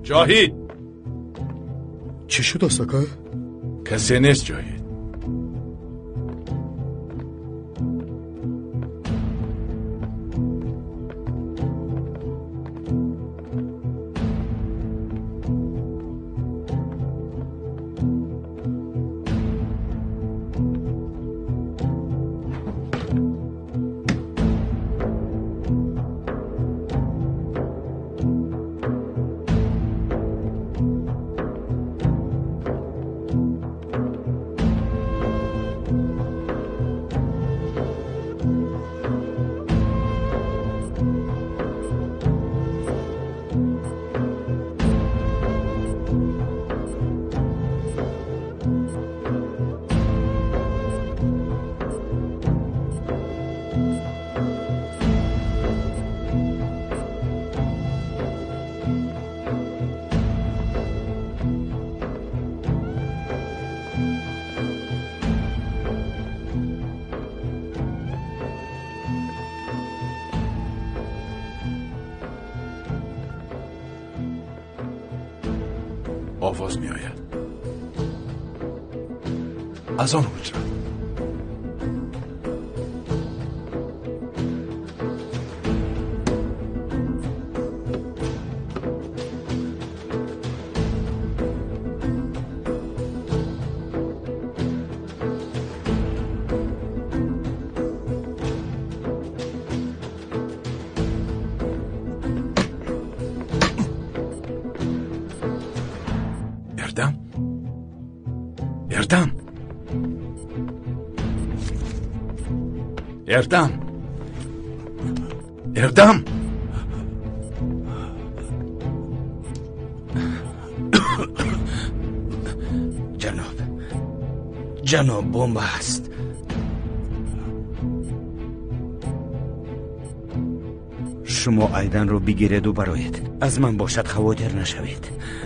جاهید چی شد آساکا؟ کسی نیست جاهید. آواز می آید از آن حجره. اردم جناب بمب است. شما ایدن رو بگیرید و برایید. از من باشد خواطر نشوید.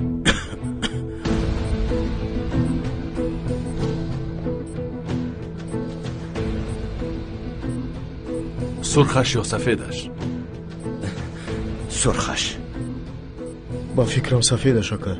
سرخش یا سفیدش؟ سرخش. با فکرم سفیدش آکر.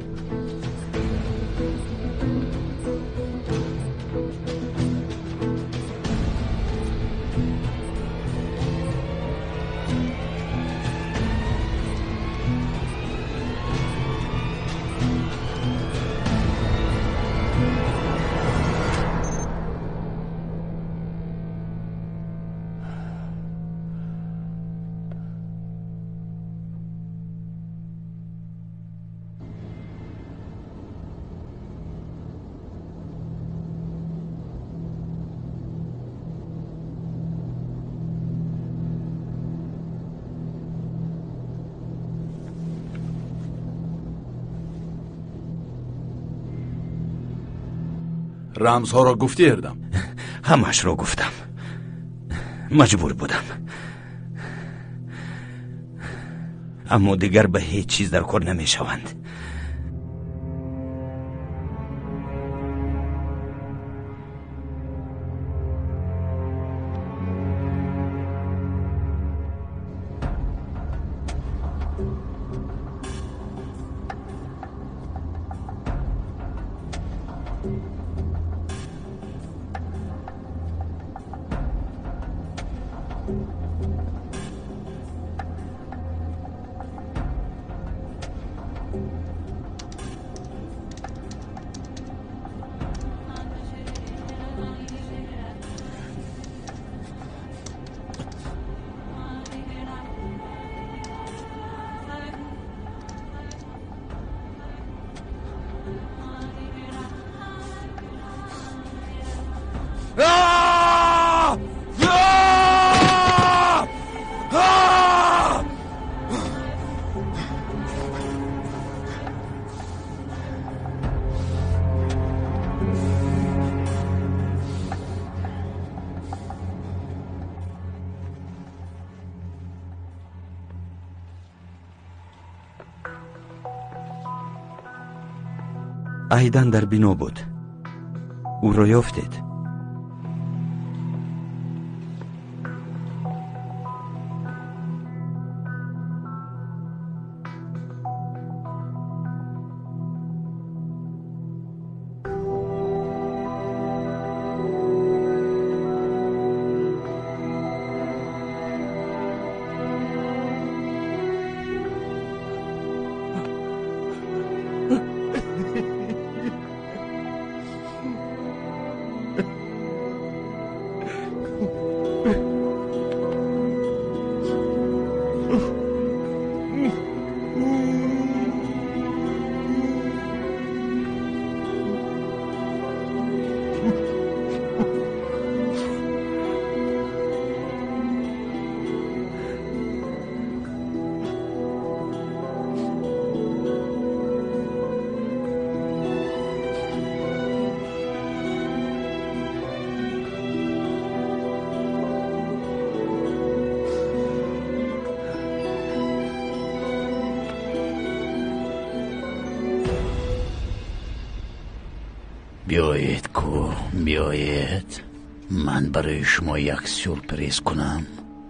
رمزها را گفتی اردم؟ همش را گفتم. مجبور بودم. اما دیگر به هیچ چیز در کار نمی شوند. ایدن در بنا بود. او را یافتید. بیایید کو بیایید، من برای شما یک سورپریز کنم.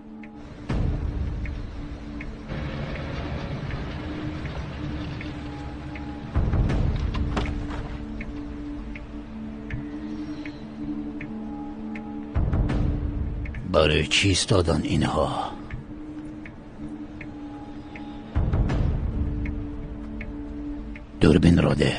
برای چی ایستادن اینها؟ دوربین را ده.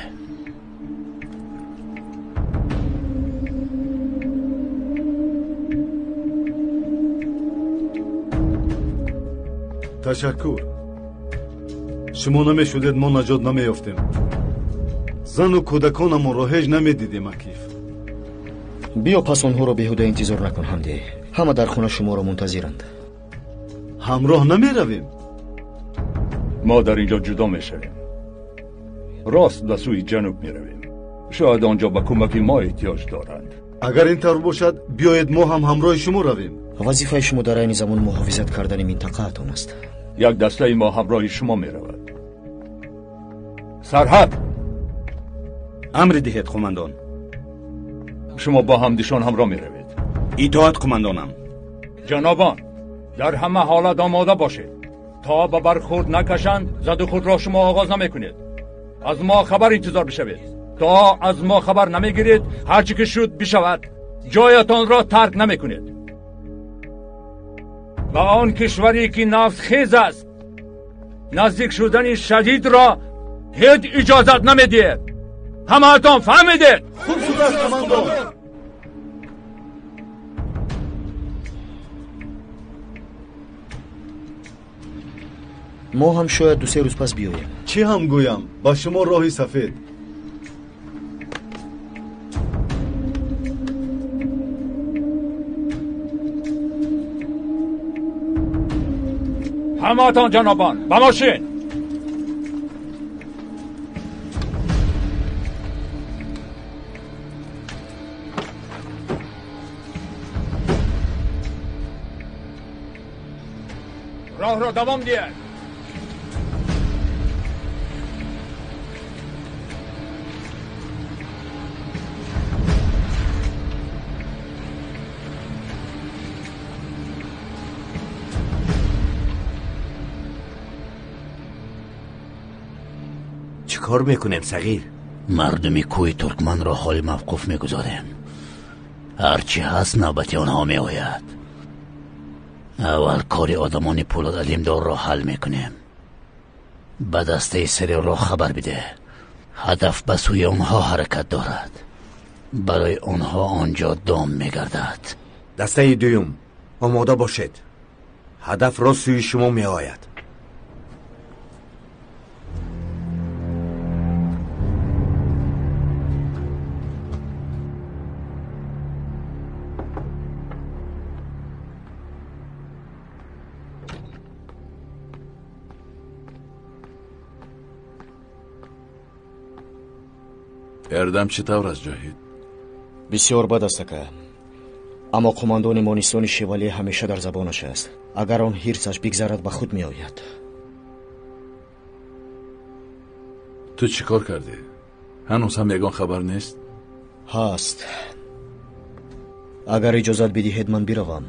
تشکر. شما نمیشدید ما نجات نمیافتیم. زن و کودکانمون را هیچ نمیدیدیم. اکیف بیا پس اونها رو بیهوده انتظار نکن حمدی. همه در خونه شما رو منتظرند. همراه نمیرویم. ما در اینجا جدا میشویم. راست به سوی جنوب میرویم. شاید آنجا به کمک ما احتیاج دارند. اگر این طور باشد بیایید ما هم همراه شما رویم. وظیفه شما در این زمان محافظت کردن منطقه‌تان است. یک دسته ما همراه شما میرود. سرحد امر دهید قماندان. شما با همدیشان همراه میروید. اطاعت قماندانم. جنابان، در همه حالت آماده باشید. تا به برخورد نکشند زد خود را شما آغاز نمیکنید. از ما خبر انتظار بشوید. تا از ما خبر نمیگیرید هرچی که شد بشود. جایتان را ترک نمیکنید. و آن کشوری که نفس خیز است نزدیک شدن شدید را هیچ اجازت نمیدید. همه‌تان فهمیدید؟ خوب شده است قماندان. ما هم شاید 2-3 روز پس بیاییم. چی هم گویم با شما راهی سفید. همه‌تان جنابان به ماشین. راه را دوام دید. چه کار میکنیم صغیر؟ مردمی کوی ترکمن را حال موقوف میگذاریم. هرچی هست نوبتی آنها می آید. اول کاری آدمان پولاد علیمدار را حل میکنیم. به دسته سری را خبر بده. هدف به سوی آنها حرکت دارد. برای آنها آنجا دام میگردد. دسته دوم آماده باشید. هدف را سوی شما می آید. اردم چطور است جاهید؟ بسیار بد است که اما قماندان مانیستان شوالیه همیشه در زبانش است. اگر آن حرصش بگذرد به خود می آید. تو چی کار کردی؟ هنوز هم یگان خبر نیست؟ هست. اگر اجازت بدهید من بروم.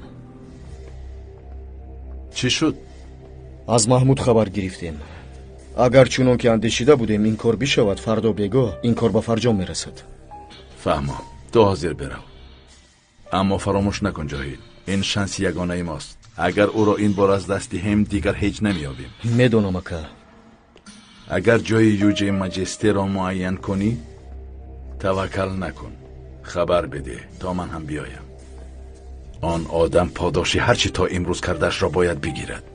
چی شد؟ از محمود خبر گرفتیم. اگر چونان که اندیشیده بودیم این کار بشود فردا بگاه این کار به فرجام میرسد. فهمم. تو حاضر برو. اما فراموش نکن جاهید، این شانس یگانه ماست. اگر او را این بار از دست دهیم دیگر هیچ نمیابیم. میدونم که اگر جای یوجه مجسته را معین کنی توکل نکن. خبر بده تا من هم بیایم. آن آدم پاداشی هرچی تا امروز کردش را باید بگیرد.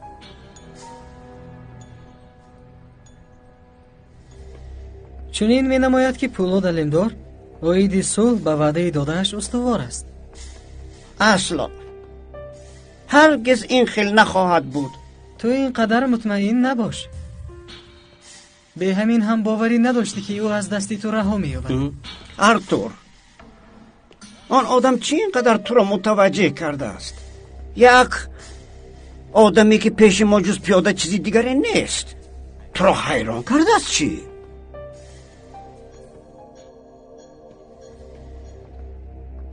چنین می نماید که پولاد علمدار اوید صلح به وعده دادهش استوار است. اصلا هرگز این خیل نخواهد بود. تو اینقدر مطمئن نباش. به همین هم باوری نداشتی که او از دستی تو رها می‌یابد. ارتور، آن آدم چی اینقدر تو را متوجه کرده است؟ یک آدمی که پیش ما جز پیاده چیزی دیگری نیست. تو را حیران کرده است چی؟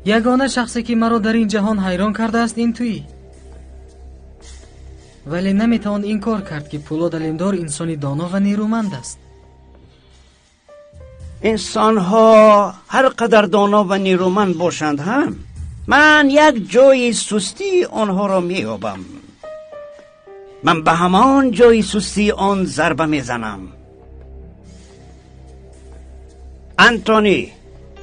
یگانه شخصی که مرا در این جهان حیران کرده است این تویی. ولی نمیتوان انکار کرد که پولاد علمدار انسانی دانا و نیرومند است. انسان ها هر قدر دانا و نیرومند باشند هم من یک جای سستی آنها را مییابم. من به همان جای سستی آن ضربه میزنم. انتونی،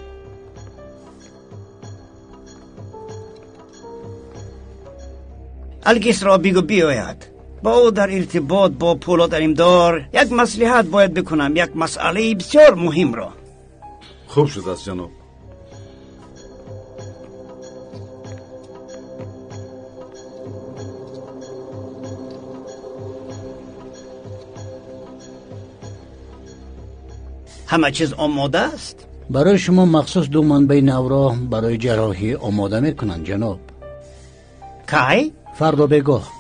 الگیس را بگو بیاید. با او در ارتباط با پولاد علمدار یک مصلحت باید بکنم، یک مسئله بسیار مهم را. خوب شد است جناب. همه چیز آماده است؟ برای شما مخصوص 2 منبع نورا برای جراحی آماده میکنند جناب. کی؟ فردا بگاه.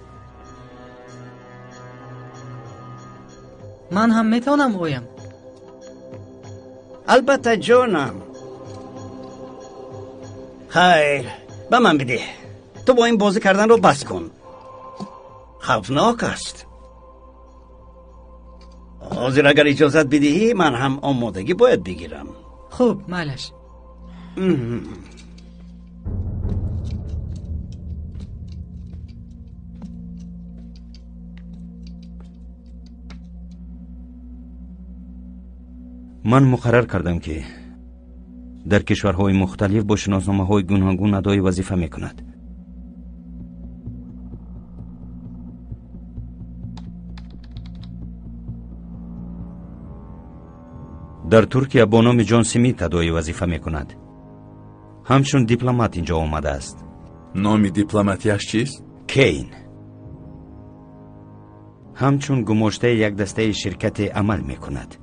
من هم میتونم اویم. البته جانم. خیر، به من بده. تو با این بازی کردن رو بس کن. خوفناک است. حاضر اگر اجازت بدهی من هم آمادگی باید بگیرم. خوب مالش. من مقرر کردم که در کشورهای مختلف با شناسنامه‌های گوناگون ادای وظیفه میکند. در ترکیه با نام جان سمیت ادای وظیفه میکند. همچون دیپلمات اینجا آمده است. نام دیپلماتیش چیست؟ کین. همچون گماشته یک دسته شرکت عمل میکند.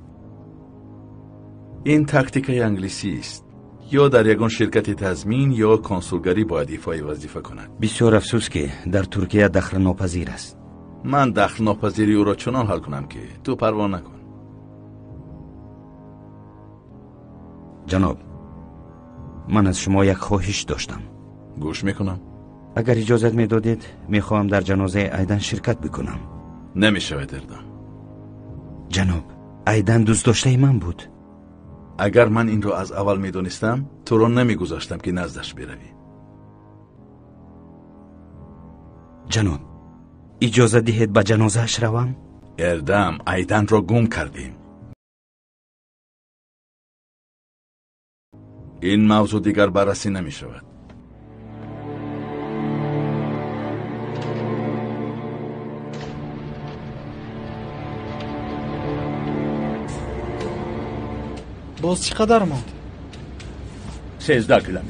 این تاکتیک انگلیسی است. یا در یگان شرکت تضمین یا کنسولگری باید ایفای وظیفه کند. بسیار افسوس که در ترکیه دخل ناپذیر است. من دخل ناپذیری او را چنان حل کنم که تو پروا نکن. جناب، من از شما یک خواهش داشتم. گوش میکنم. اگر اجازت میدادید میخواهم در جنازه ایدن شرکت بکنم. نمیشود اردم. جناب، ایدن دوست داشته من بود. اگر من این رو از اول میدونستم تو رو نمیگذاشتم که نزدش بروی. جناب، اجازه دهید به جنازه‌اش روم؟ اردم، ایدن را گم کردیم. این موضوع دیگر بررسی نمی شود. باز چقدر ماند؟ 13 کیلومتر.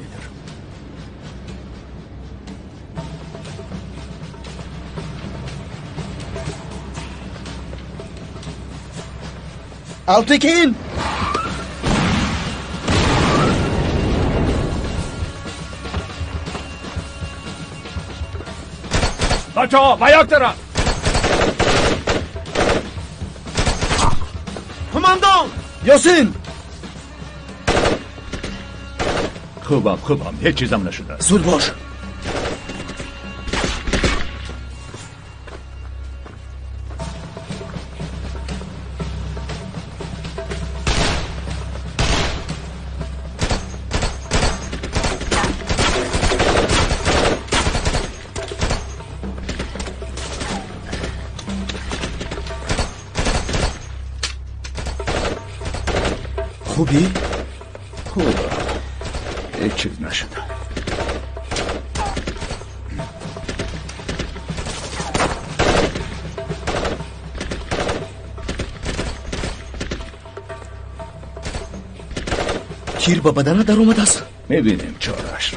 Altekin! بچه ها و یک طرف. کماندان! یاسین! خوبم هیچ چیزم نشده. زود باش. خوبی؟ خوبه هیچ چیز نشده. تیر به بدنت در اومده است؟ میبینیم چاره‌اش را.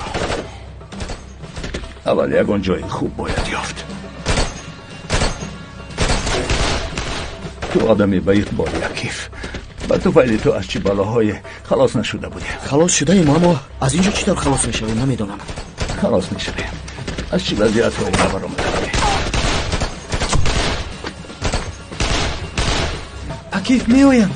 اول یکان جای خوب باید یافت. تو آدمی به اقبال یکیف. با تو فعلی تو از چی بلاهای خلاص نشده بودی. خلاص شده ایم اما از اینجا چی طور خلاص میشویم نمیدونم. خلاص میشویم. از چی وضعیت های خبر آمده بودی. اکیف میویم.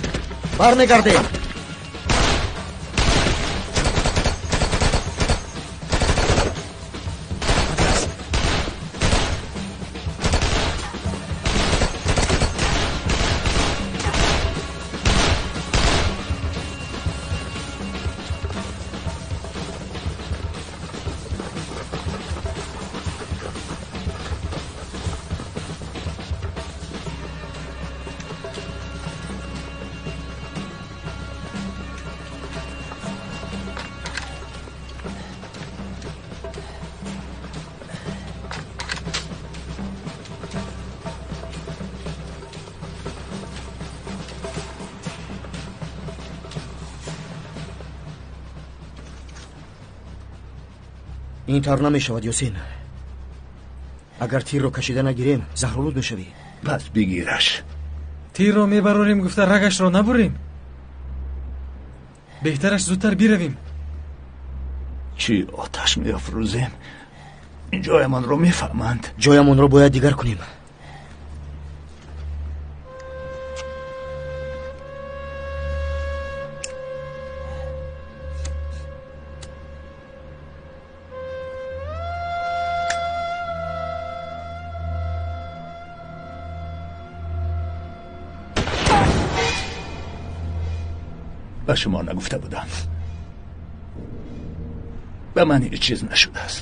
این طور نمیشود یوسین. اگر تیر رو کشیده نگیریم زهرالود میشوی. پس بگیرش. تیر رو میبروریم گفته رگش رو نبریم. بهترش زودتر بیرویم. چی آتش میافروزیم؟ جایمان رو میفهمند. جایمون رو باید دیگر کنیم. به شما نگفته بودم. به من هیچ چیز نشده است.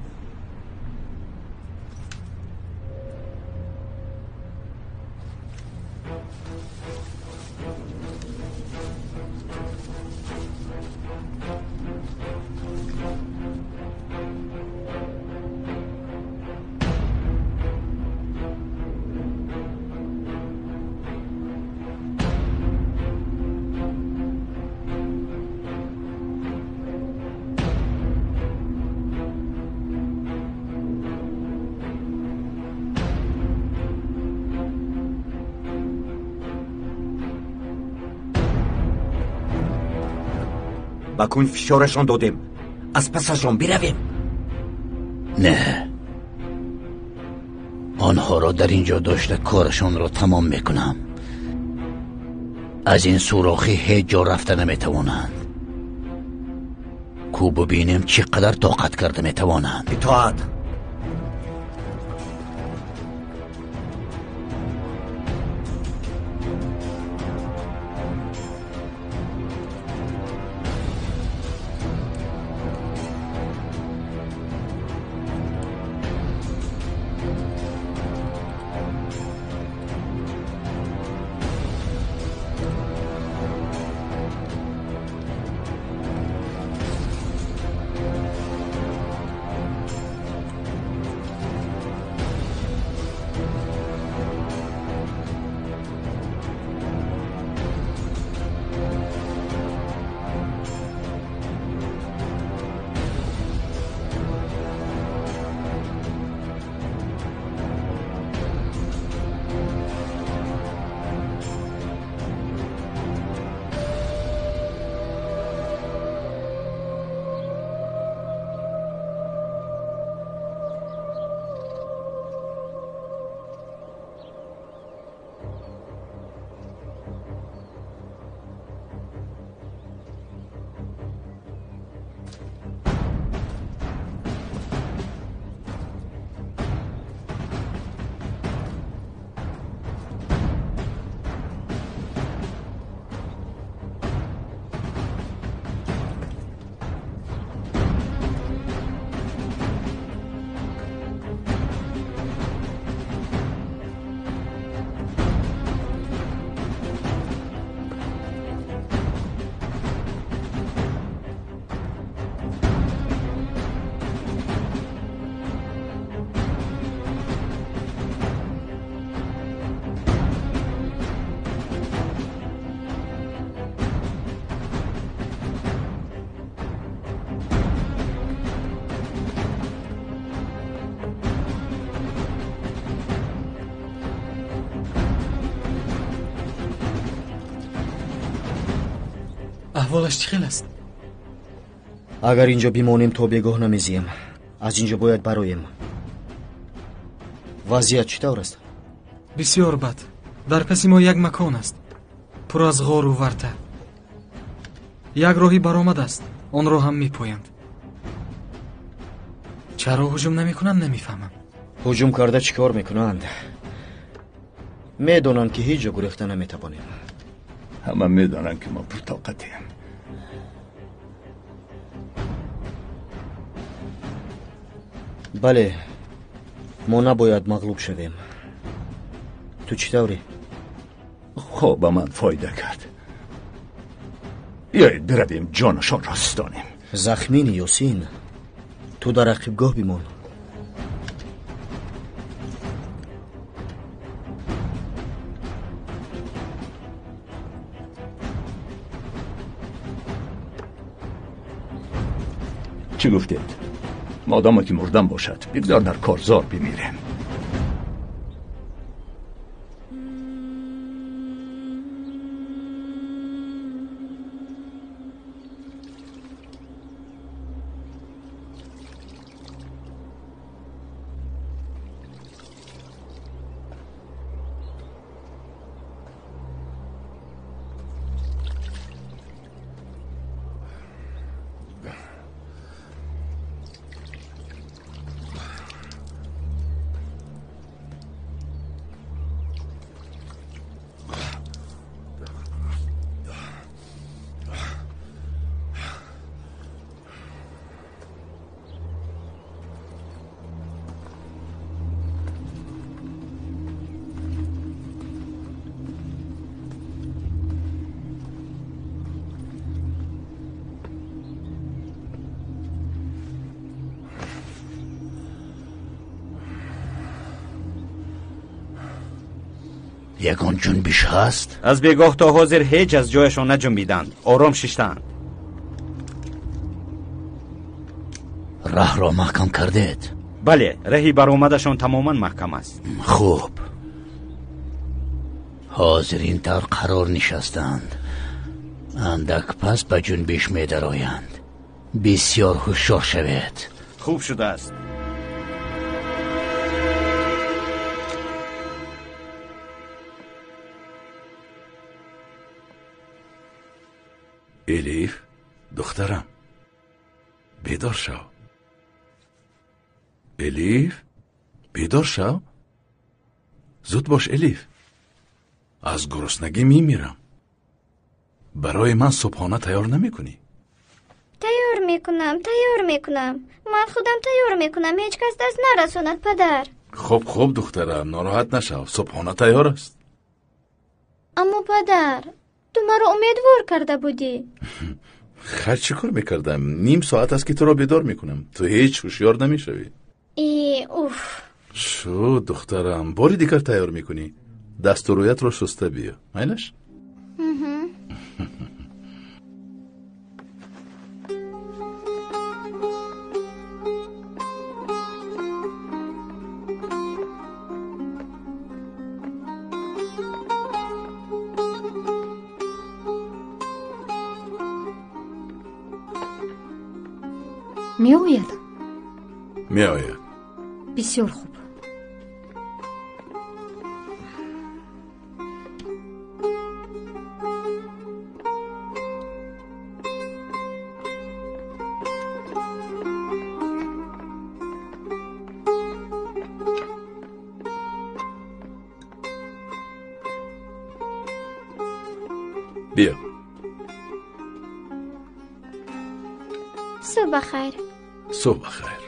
بکن فشارشان دادیم. از پسشان برویم. نه، آنها را در اینجا داشته کارشان را تمام میکنم. از این سوراخی هیچ جا رفته نمیتوانند. کو ببینیم چقدر طاقت کرده میتوانند. اطاعت. احوالش چی خیل است؟ اگر اینجا بیمانیم تا بگاه نمیزیم. از اینجا باید برایم. وضعیت چطور است؟ بسیار بد. در پس ما یک مکان است پر از غار و ورطه. یک راهی برآمد است، آن را هم میپویند. چرا هجوم نمیکنند نمیفهمم. هجوم کرده چیکار میکنند؟ میدونند که هیچ جا گریخته نمیتوانیم. همه میدانند که ما پرطاقتیم. بله، ما نباید مغلوب شویم. تو چطوری؟ خوب من فایده کرد. بیایید برویم جانشان را ستانیم. زخمین یوسین، تو در عقبگاه بیمان. چی گفتید؟ ماداما که مردم باشد بگذار در کارزار بمیرم. یگان جنبش هست؟ از بیگاه تا حاضر هیچ از جایشان نجنبیدند. آرام ششتند. راه را محکم کردید؟ بله، راهی برآمدشان تماما محکم است. خوب. حاضرین در قرار نشستند. اندک پس به جنبش می درآیند. بسیار هوشیار شوید. خوب شده است. الیف دخترم بیدار شو. الیف بیدار شو. زود باش الیف. از گرسنگی میمیرم. برای من صبحانه تیار نمی کنی؟ تیار میکنم. من خودم تیار میکنم. هیچ کس دست نرسوند پدر. خب دخترم ناراحت نشو. صبحانه تیار است. اما پدر تو مرا امیدوار کرده بودی. خیر چی کار میکردم؟ نیم ساعت است که تو را بیدار میکنم. تو هیچ هوشیار نمیشوی. اوف. شو دخترم باری دیگر تیار میکنی. دست و رویت رو شسته بیا. اینش؟ می آید. بسیار خوب. بیا. صبح خیر. صبح خیر.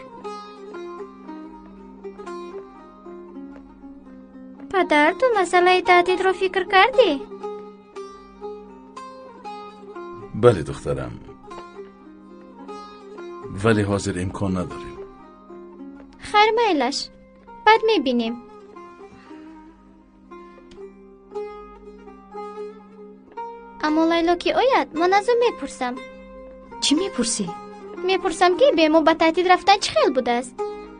پدر تو مسئله تهدید رو فکر کردی؟ بله دخترم، ولی حاضر امکان نداریم. خیر میلش، بعد میبینیم. اما لیلا که آید من از او میپرسم. چی میپرسی؟ میپرسم که به ما به تهدید رفتن چه خیل بوده است؟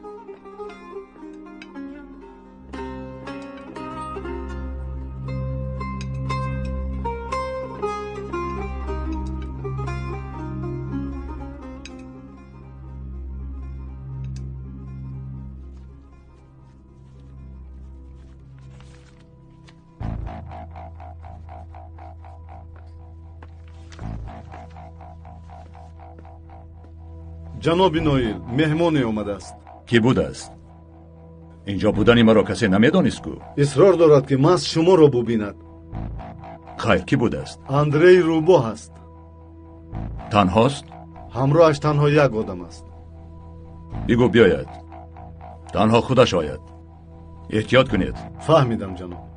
جناب نویل مهمانی آمده است. کی بوده است؟ اینجا بودنی مرا کسی نمیدانست کو؟ اصرار دارد که محض شما را ببیند. خیر کی بوده است؟ اندری روبو هست. تنهاست؟ همراهش تنها یک آدم است. بگو بیاید. تنها خودش آید. احتیاط کنید. فهمیدم جناب.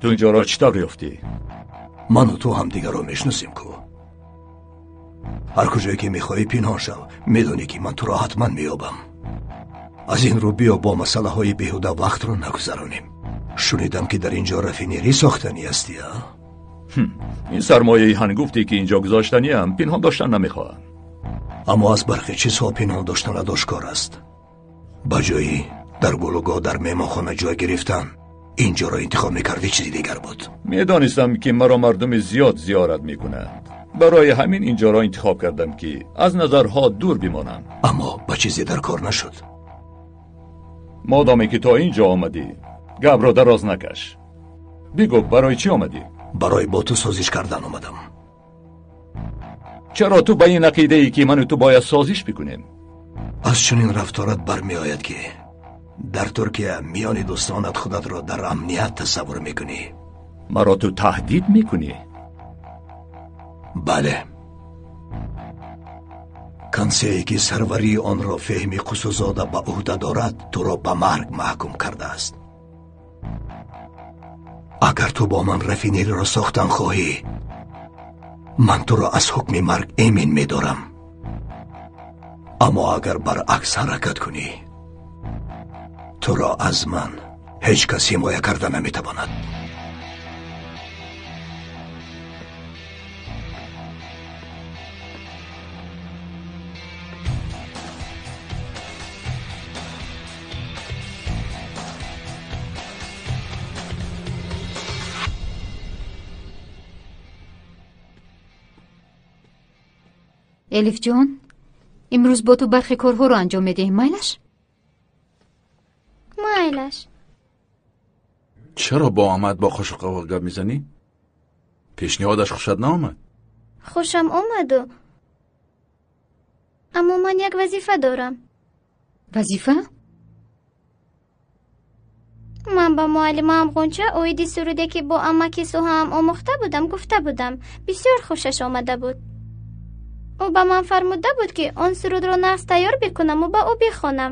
تو اینجا را چی طور یافتی؟ من و تو هم دیگر رو میشناسیم کو. هر کجایی که میخوایی پنهان شو، میدونی که من تو را حتما میابم. از این رو بیا با مسئله های بیهوده وقت رو نگذرانیم. شنیدم که در اینجا رفینری ساختنی هستی ها؟ این سرمایه هنگفتی که اینجا گذاشتنی هم پنهان داشتن نمیخواهم. اما از برخی چیزها پنهان داشتن آشکار است. بجایی در گلوگاه در مهمانخانه جای گرفتن اینجا را انتخاب میکردی چیزی دیگر بود. میدانستم که مرا مردم زیاد زیارت میکنند، برای همین اینجا را انتخاب کردم که از نظرها دور بمانم. اما با چیزی در کار نشد. مادامی که تا اینجا آمدی گپ را دراز نکش. بگو برای چی آمدی؟ برای با تو سازش کردن آمدم. چرا تو به این عقیده ای که من و تو باید سازش بکنیم؟ از چنین رفتارت برمی آید که در ترکیه میان دوستانت خودت را در امنیت تصور میکنی. مرا تو تهدید میکنی؟ بله. کنسیه‌ای که سروری آن را فهمی قصوزاده به عهده دارد تو را به مرگ محکوم کرده است. اگر تو با من رفینری را ساختن خواهی، من تو را از حکم مرگ ایمن می‌دارم. اما اگر برعکس حرکت کنی، تو را از من هیچ کس حمایت کرده نمی‌تواند. الف جان، امروز با تو برخی کارها رو انجام میدهیم. مایلش؟ مایلش. چرا با آمد با خوش و قوا گپ میزنی؟ پیشنهادش خوشت نآمد؟ خوشم آمد اما من یک وظیفه دارم. وظیفه؟ من با معلمم غنچه اویدی سروده که با امکی سوهم آموخته بودم گفته بودم. بسیار خوشش آمده بود. او به من فرموده بود که آن سرود را نقص تیار بکنم و با او بخوانم.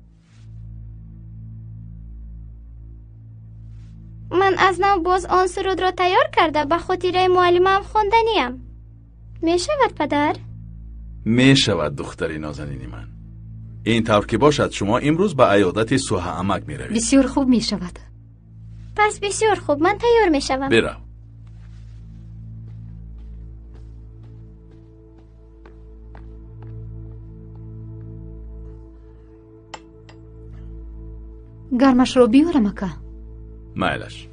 من از نو باز آن سرود را تیار کرده به خاطر معلمم خواندنیم. می شود پدر؟ می شود دختری نازنینی من. این طور که باشد شما امروز به عیادت سوها عمک می روید. بسیار خوب می شود. پس بسیار خوب، من تیار می شوم. برو. گرمش رو بیارم اکا. مایلش.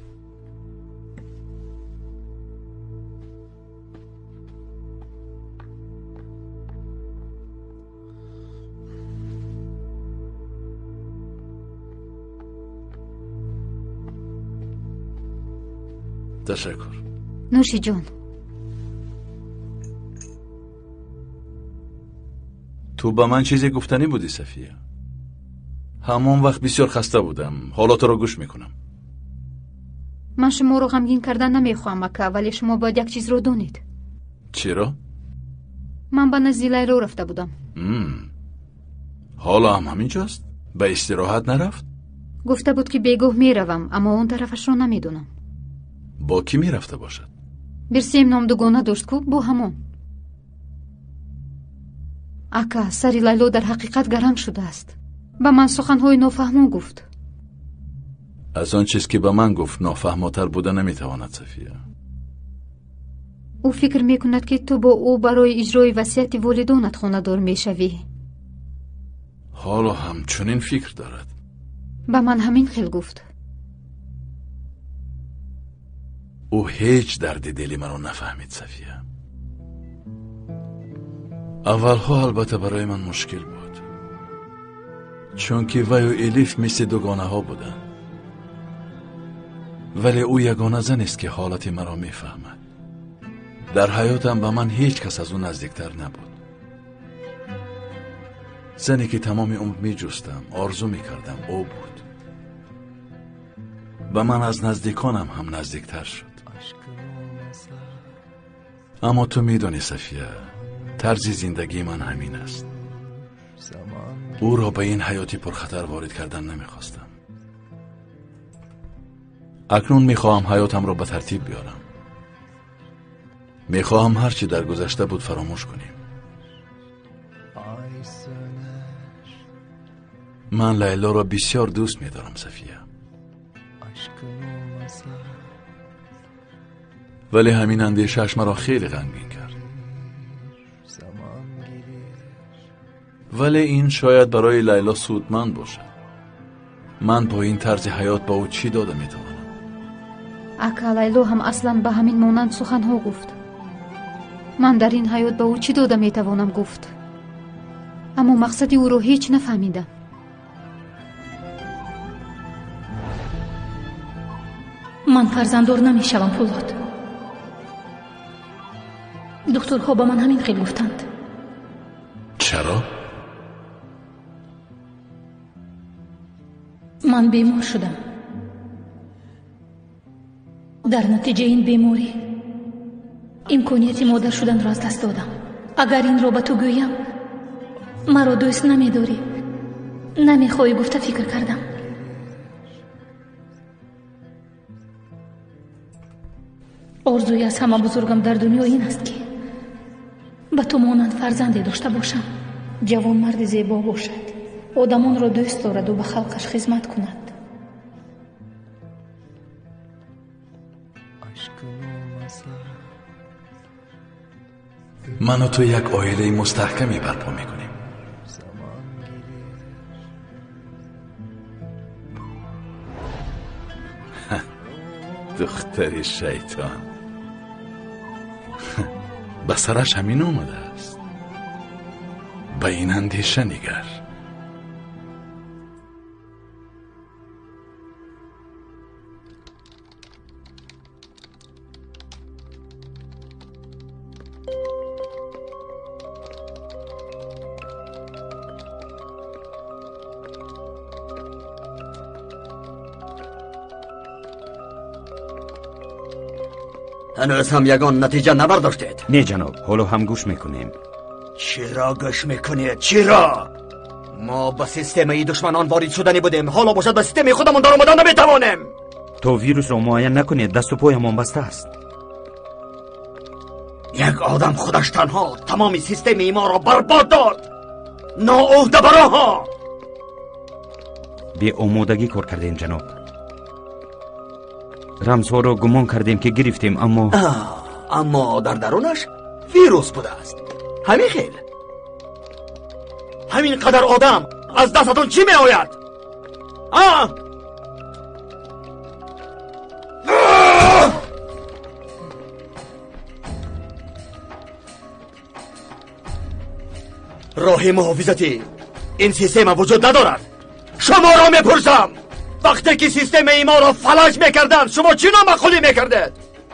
تشکر. نوشی جان. تو با من چیزی گفتنی بودی صفیه؟ همون وقت بسیار خسته بودم. حالا تو رو گوش میکنم. من شما رو غمگین کردن نمیخوام اکا، ولی شما باید یک چیز رو دونید. چرا؟ من به نزد لیلا رفته بودم. حالا هم همینجاست؟ به استراحت نرفت؟ گفته بود که بیگوه میروم، اما اون طرفش رو نمیدونم. با کی میرفته باشد؟ برسیم نام دوگانه داشت کو با همون. اکا سری لیلا در حقیقت گرنگ شده است. به من سخنهای نافهمو گفت. از آن چیز که به من گفت نافهماتر بوده نمیتواند صفیه. او فکر میکند که تو با او برای اجرای وصیت والدانت خانه‌دار میشوی. حالا هم چنین فکر دارد؟ به من همین خیل گفت. او هیچ درد دلی منو نفهمید صفیه. اولها البته برای من مشکل بود، چون که وی و الیف مثل دوگانه ها بودن، ولی او یگانه زن است که حالت مرا میفهمد. در حیاتم به من هیچ کس از او نزدیکتر نبود. زنی که تمام عمر می جستم، آرزو می کردم او بود. به من از نزدیکانم هم نزدیکتر شد. اما تو می دانی صفیه، طرز زندگی من همین است. او را به این حیاتی پرخطر وارد کردن نمی خواستم. اکنون میخواهم حیاتم را به ترتیب بیارم. میخواهم هرچی در گذشته بود فراموش کنیم. من لیلا را بسیار دوست می‌دارم صفیه، ولی همین اندیشه‌اش مرا خیلی غمگین کرد. ولی این شاید برای لیلا سودمند باشد. من با این طرز حیات با او چی داده میتوانم؟ ака лайло ҳам аслан ба ҳамин монанд суханҳо гуфт. ман дар ин ҳаёт ба ӯ чӣ дода метавонам гуфт? аммо мақсади ӯро ҳеҷ нафаҳмидам. ман фарзанддор намешавам пулот. духтурҳо ба ман ҳамин хел гуфтанд. چرا؟ ман бемор шудам. дар натиҷаи ин беморӣ имконияти модар шуданро аз даст додам. агар инро ба ту гӯям, маро дӯст намедорӣ, намехоҳӣ гуфта фикр кардам. орзуи аз ҳама бузургам дар дунё ин аст ки ба ту монанд фарзанде дошта бошам. ҷавонмарди зебо бошад, одамонро дӯст дораду ба халқаш хизмат кунад. من و تو یک عائله مستحکمی برپا میکنیم. دختری شیطان به سرش همین آمده است. به این اندیشه نگر. هنوز هم یگان نتیجه نبرداشتید؟ نه جناب، حالا هم گوش میکنیم. چرا گوش میکنید؟ چرا؟ ما به سیستم دشمنان وارد شدنی بودیم، حالا باشد به سیستم خودمون در آمدن نمیتوانیم. تا ویروس را معاین نکنید دست و پایمان بسته است. یک آدم خودش تنها تمام سیستم ما را برباد داد. ناعهده براها. بی آمادگی کار کردیم جناب. رمزها را گمان کردیم که گرفتیم، اما در درونش ویروس بوده است. همین خیل. همین قدر آدم از دستتون چی می آید؟ راه محافظتی این سیستم وجود ندارد. شما را میپرسم، وقتی که سیستم ما را فلج میکردن شما چی نامعقولی میکردید؟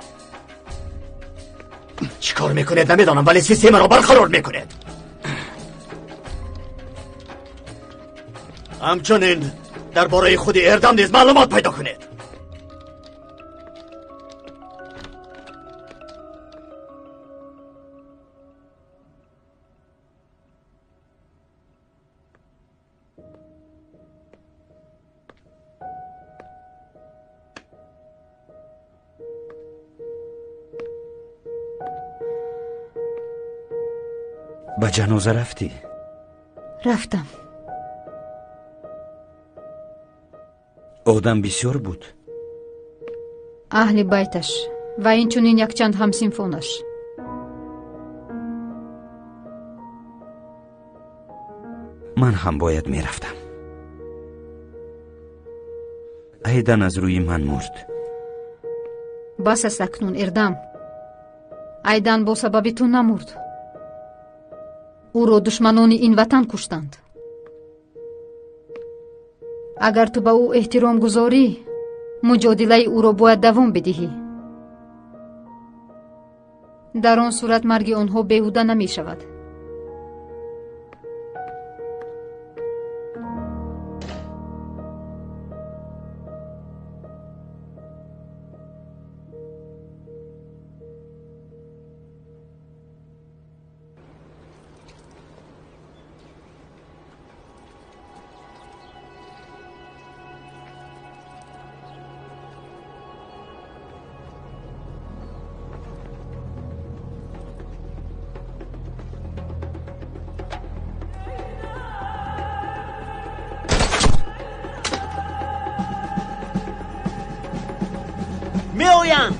چی کار میکنید نمیدانم، ولی سیستم را برقرار میکنید. همچنین درباره خود اردم نیز معلومات پیدا کنید. به جنازه رفتی؟ رفتم. آدم بسیار بود. اهل بیتش و این چونین یک چند همسینفونش. من هم باید می رفتم. ایدن از روی من مرد. بس است اکنون اردم. ایدن با سبب تو نمرد. او را دشمنان این وطن کشتند. اگر تو به او احترام گذاری، مجادله او را باید دوام بدهی. در آن صورت مرگ آنها بیهوده نمی شود. میآیند.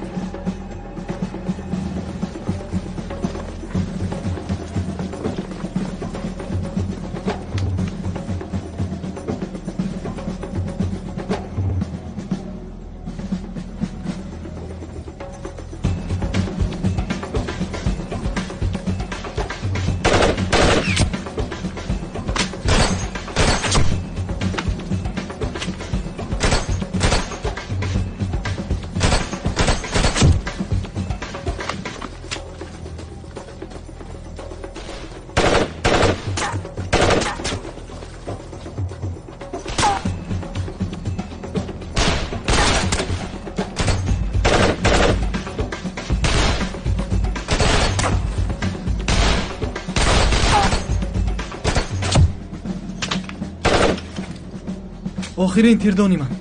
آخرین تیردانی من.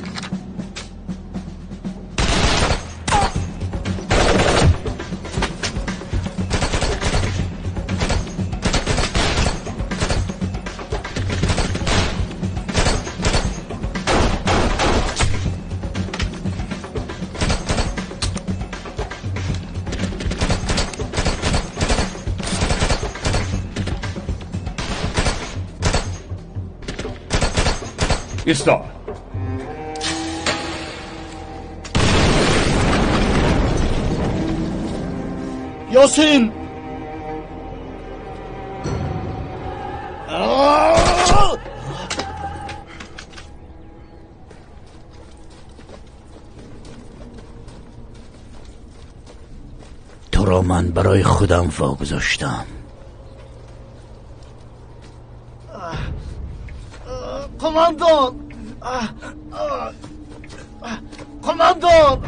ایستا. یاسین تو را من برای خودم واگذاشتم. قماندان، قماندان،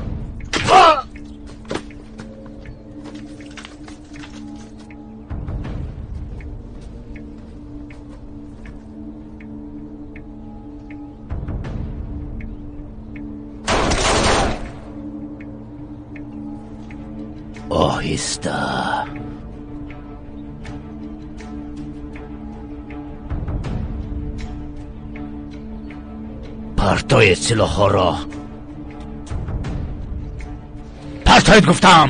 آهسته. پرتای سلاح ها را پرتایت گفتم.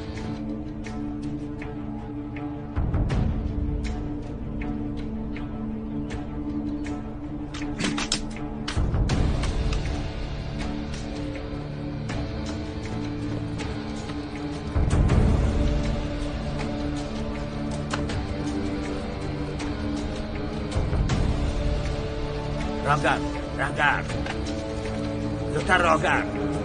راهگر، راهگر، زودتر راهگر.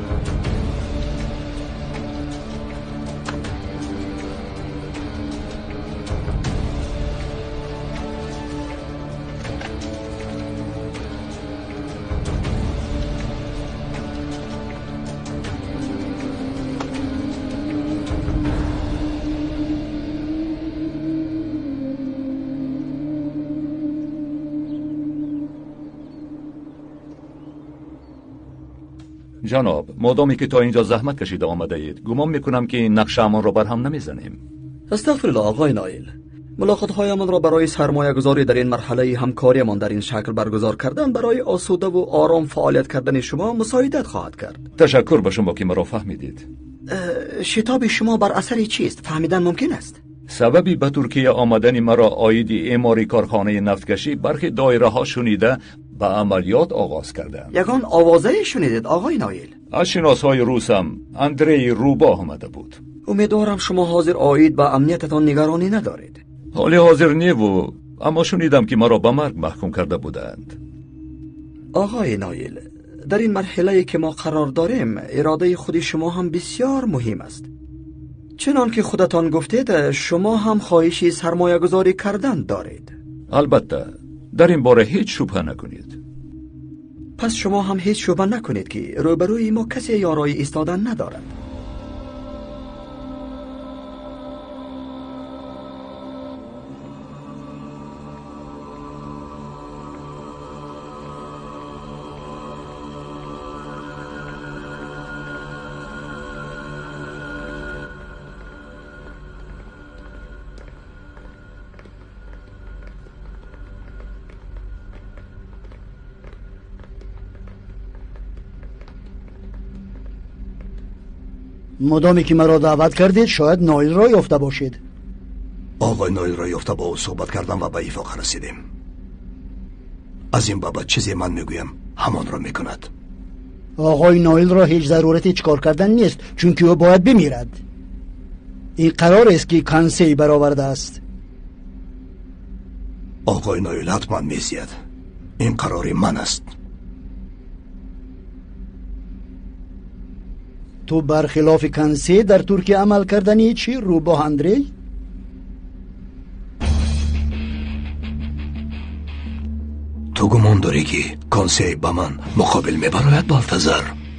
جناب، مادامی که تا اینجا زحمت کشیده آمده اید، گمان میکنم که نقشه‌مان را بر هم نمیزنیم. استغفرالله آقای نایل. ملاقات‌هایمان را برای سرمایه گذاری در این مرحله همکاریمان در این شکل برگزار کردن برای آسوده و آرام فعالیت کردن شما مساعدت خواهد کرد. تشکر به شما که مرا فهمیدید. شتاب شما بر اثر چیست؟ فهمیدن ممکن است؟ سببی به ترکیه آمدن مرا آید اعماری کارخانه نفتکشی برخی دایره ها شنیده به عملیات آغاز کردند. یگان آوازه شنیدید آقای نایل؟ از شناسهای روسم اندری روبا آمده بود. امیدوارم شما حاضر آید به امنیتتان نگرانی ندارید. حالی حاضر نیو، اما شنیدم که مرا به مرگ محکوم کرده بودند. آقای نایل، در این مرحله که ما قرار داریم اراده خود شما هم بسیار مهم است. چنان که خودتان گفتید شما هم خواهشی سرمایه گذاری کردن دارید. البته در این باره هیچ شبهه نکنید. پس شما هم هیچ شبهه نکنید که روبروی ما کسی یارای ایستادن ندارد. مدامی که مرا دعوت کردید شاید نایل را یافته باشید. آقای نایل را یافته با او صحبت کردم و به اتفاق رسیدیم. از این بابت چیزی من میگویم همان را میکند. آقای نایل را هیچ ضرورتی چکار کردن نیست، چون که او باید بمیرد. این قرار است که کنسی برآورده است. آقای نایل حتما میزید. این قرار من است. تو برخلاف کنسی در ترکیه عمل کردنی چی روباه اندری؟ تو گمان داری که کنسی با من مقابل میبراید بالتزر؟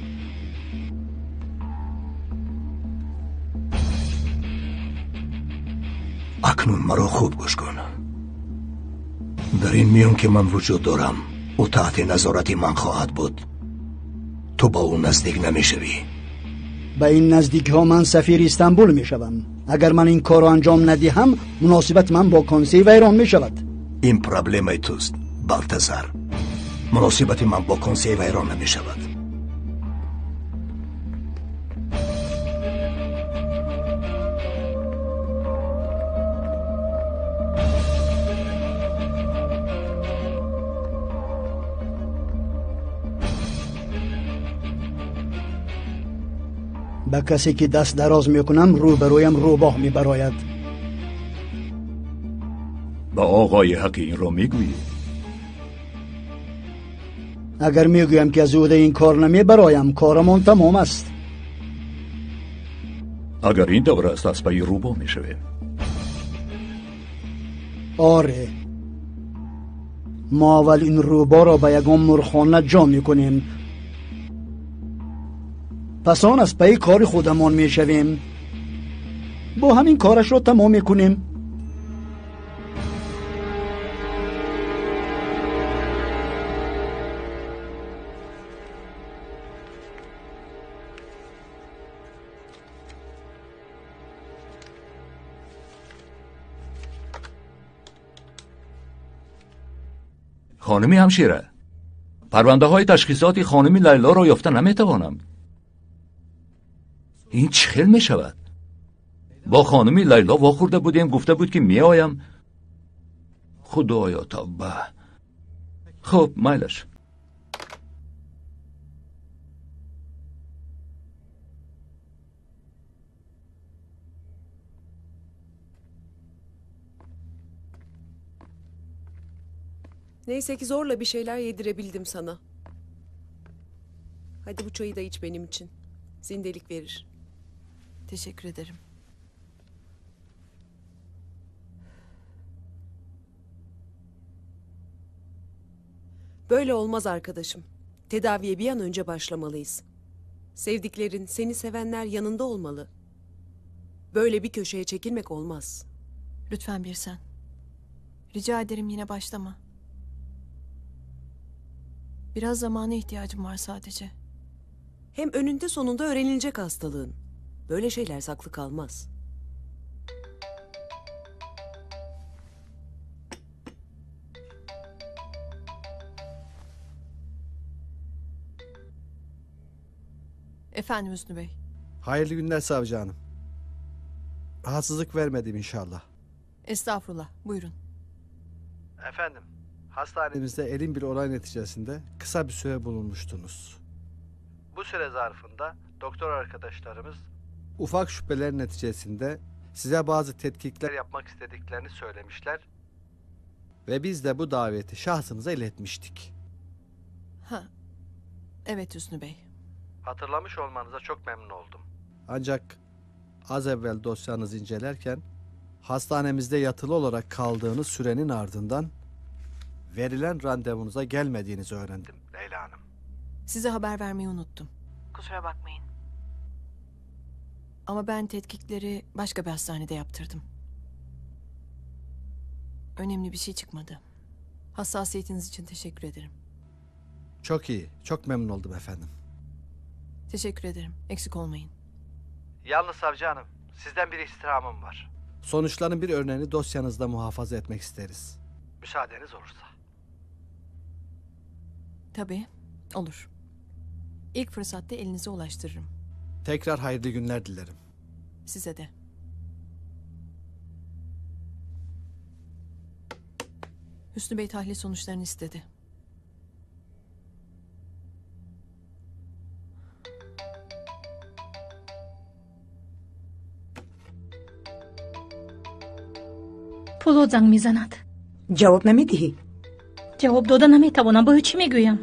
اکنون مرا خوب گوش کن. در این میون که من وجود دارم او تحت نظارت من خواهد بود. تو با او نزدیک نمیشوی. به این نزدیکی ها من سفیر استانبول میشوم. اگر من این کار رو انجام ندهم مناسبت من با کنسی ویران میشود. این پرابلم توست بالتزر. مناسبت من با کنسی ویران نمیشود. به کسی که دست دراز میکنم روبرویم روباه میبراید. با آقای حقی این را میگویی؟ اگر میگویم که از عهده این کار نمیبرایم کارمان تمام است. اگر این دور است از پای روباه میشویم. آره، ما اول این روباه را به یگان مرخانه جا میکنیم، پس آن از پای کار خودمان میشویم. با همین کارش را تمام میکنیم. خانمی همشیره، پرونده های تشخیصاتی خانمی لیلا را یافته نمیتوانم. این چه خیل می شود؟ با خانمی لیلا واخورده بودیم، گفته بود که می آیم. خدایا توبه. خب میلش. Neyse ki zorla bir şeyler yedirebildim sana. Hadi bu çayı da iç benim için. Zindelik verir. Teşekkür ederim. Böyle olmaz arkadaşım. Tedaviye bir an önce başlamalıyız. Sevdiklerin, seni sevenler yanında olmalı. Böyle bir köşeye çekilmek olmaz. Lütfen Birsen. Rica ederim yine başlama. Biraz zamana ihtiyacım var sadece. Hem önünde sonunda öğrenilecek hastalığın. Böyle şeyler saklı kalmaz. Efendim Hüsnü Bey. Hayırlı günler savcı hanım. Rahatsızlık vermedim inşallah. Estağfurullah, buyurun. Efendim, hastanemizde elin bir olay neticesinde kısa bir süre bulunmuştunuz. Bu süre zarfında doktor arkadaşlarımız ufak şüpheler neticesinde size bazı tetkikler yapmak istediklerini söylemişler ve biz de bu daveti şahsınıza iletmiştik. Ha, evet Hüsnü Bey. Hatırlamış olmanıza çok memnun oldum. Ancak az evvel dosyanızı incelerken hastanemizde yatılı olarak kaldığınız sürenin ardından verilen randevunuza gelmediğinizi öğrendim Leyla Hanım. Size haber vermeyi unuttum. Kusura bakmayın. Ama ben tetkikleri başka bir hastanede yaptırdım. Önemli bir şey çıkmadı. Hassasiyetiniz için teşekkür ederim. Çok iyi, çok memnun oldum efendim. Teşekkür ederim, eksik olmayın. Yalnız savcı hanım, sizden bir istirhamım var. Sonuçların bir örneğini dosyanızda muhafaza etmek isteriz. Müsaadeniz olursa. Tabii, olur. İlk fırsatta elinize ulaştırırım. Tekrar hayırlı günler dilerim. Size de. Hüsnü Bey tahlil sonuçlarını istedi. پولو زنگ میزند. جواب نمیدهی؟ جواب داده نمیتوانم. باید چی میگویم؟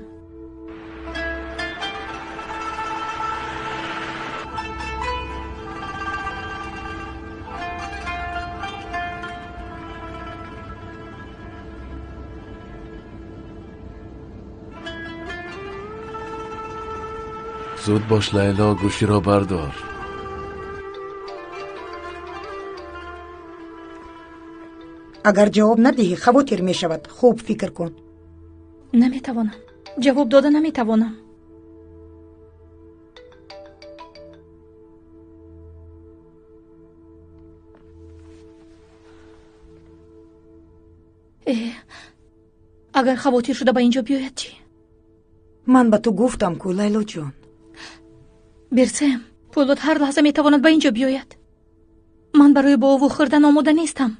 زود باش لیلا، گوشی را بردار. اگر جواب ندهی خواطر می شود. خوب فکر کن. نمیتوانم. جواب داده نمیتوانم. اگر خواطر شده به اینجا بیاید چی؟ من به تو گفتم که لیلا جان. برسم پولاد هر لحظه میتواند به اینجا بیاید. من برای با او خوردن آماده نیستم.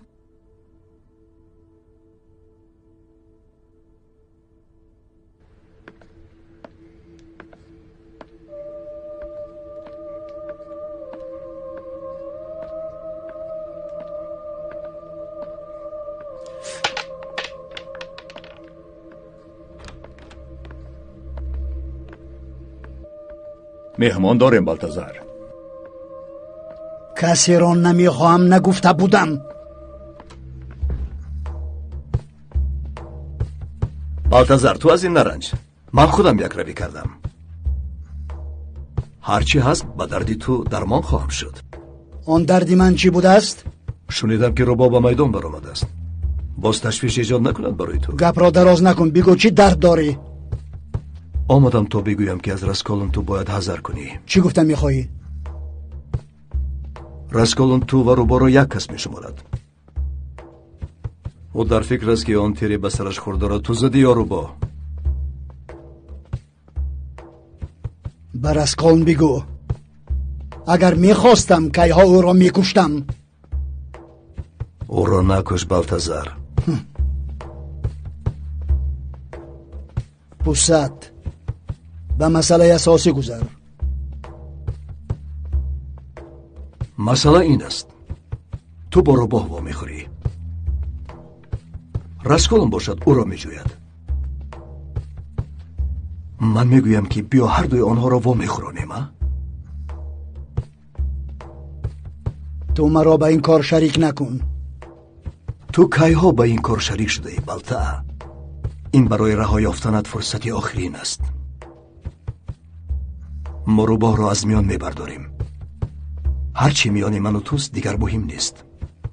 مهمان داریم بالتزار. کسی را نمیخواهم نگفته بودم. بالتزار تو از این نرنج. من خودم یک روی کردم. هرچی هست به دردی تو درمان خواهم شد. آن دردی من چی بوده است؟ شنیدم که رباب به میدان برآمده است. باز تشویش ایجاد نکند برای تو. گپ را دراز نکن. بگو چی درد داری؟ آمدم تا بگویم که از رسکالون تو باید حذر کنی. چی گفتم میخواهی؟ رسکالون تو و روبا را یک کس میشمارد. او در فکر است که آن تیری به سرش خورده را تو زدی یا روبا. بر رسکالون بگو اگر میخواستم که ها او را میکشتم. او را نکش بالتزار. پوست به مسئله اساسی گذر. مسئله این است تو با روباه وا میخوری. رسکالون باشد او را میجوید. من میگویم که بیا هر دوی آنها را وا میخورانیم. تو مرا به این کار شریک نکن. تو کی ها به این کار شریک شده ای بالتا؟ این برای رها یافتنت فرصتی آخرین است. ما روباه را از میان میبرداریم. هرچی میان من و توست دیگر مهم نیست.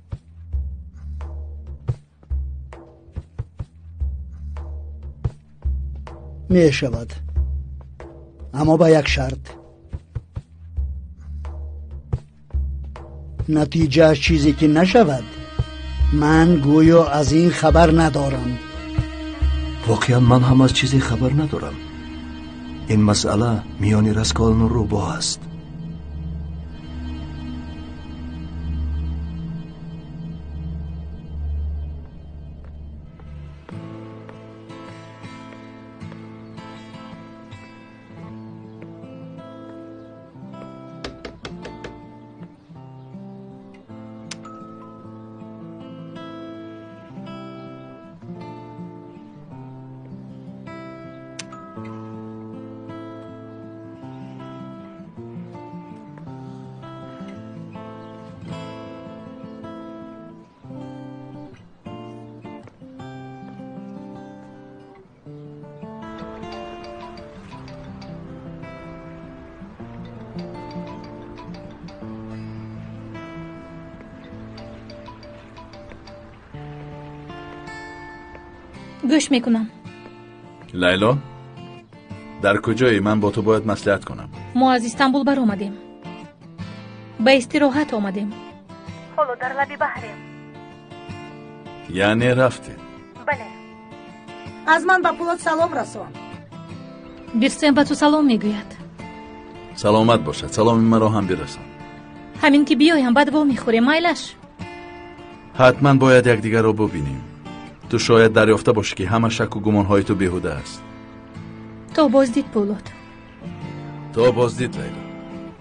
می شود اما با یک شرط. نتیجه چیزی که نشود من گویا از این خبر ندارم. واقعا من هم از چیزی خبر ندارم. این مسئله میان رسکالون و روباه است. گوش میکنم. لیلا در کجایی؟ من با تو باید مصلحت کنم. ما از استانبول بر آمدیم. به استراحت آمدیم. حالا در لبی بحریم. یعنی رفتی؟ بله. از من به پولاد سلام رسان. برسم به تو سلام میگوید. سلامت باشد. سلام مرا هم برسان. همین که بیایم بعد وا میخوره مایلش. حتما باید یکدیگر را ببینیم. تو شاید دریافته باشی که همه شک و گمانهای تو بیهوده است. تا بازدید پولاد. تا بازدید لیلا.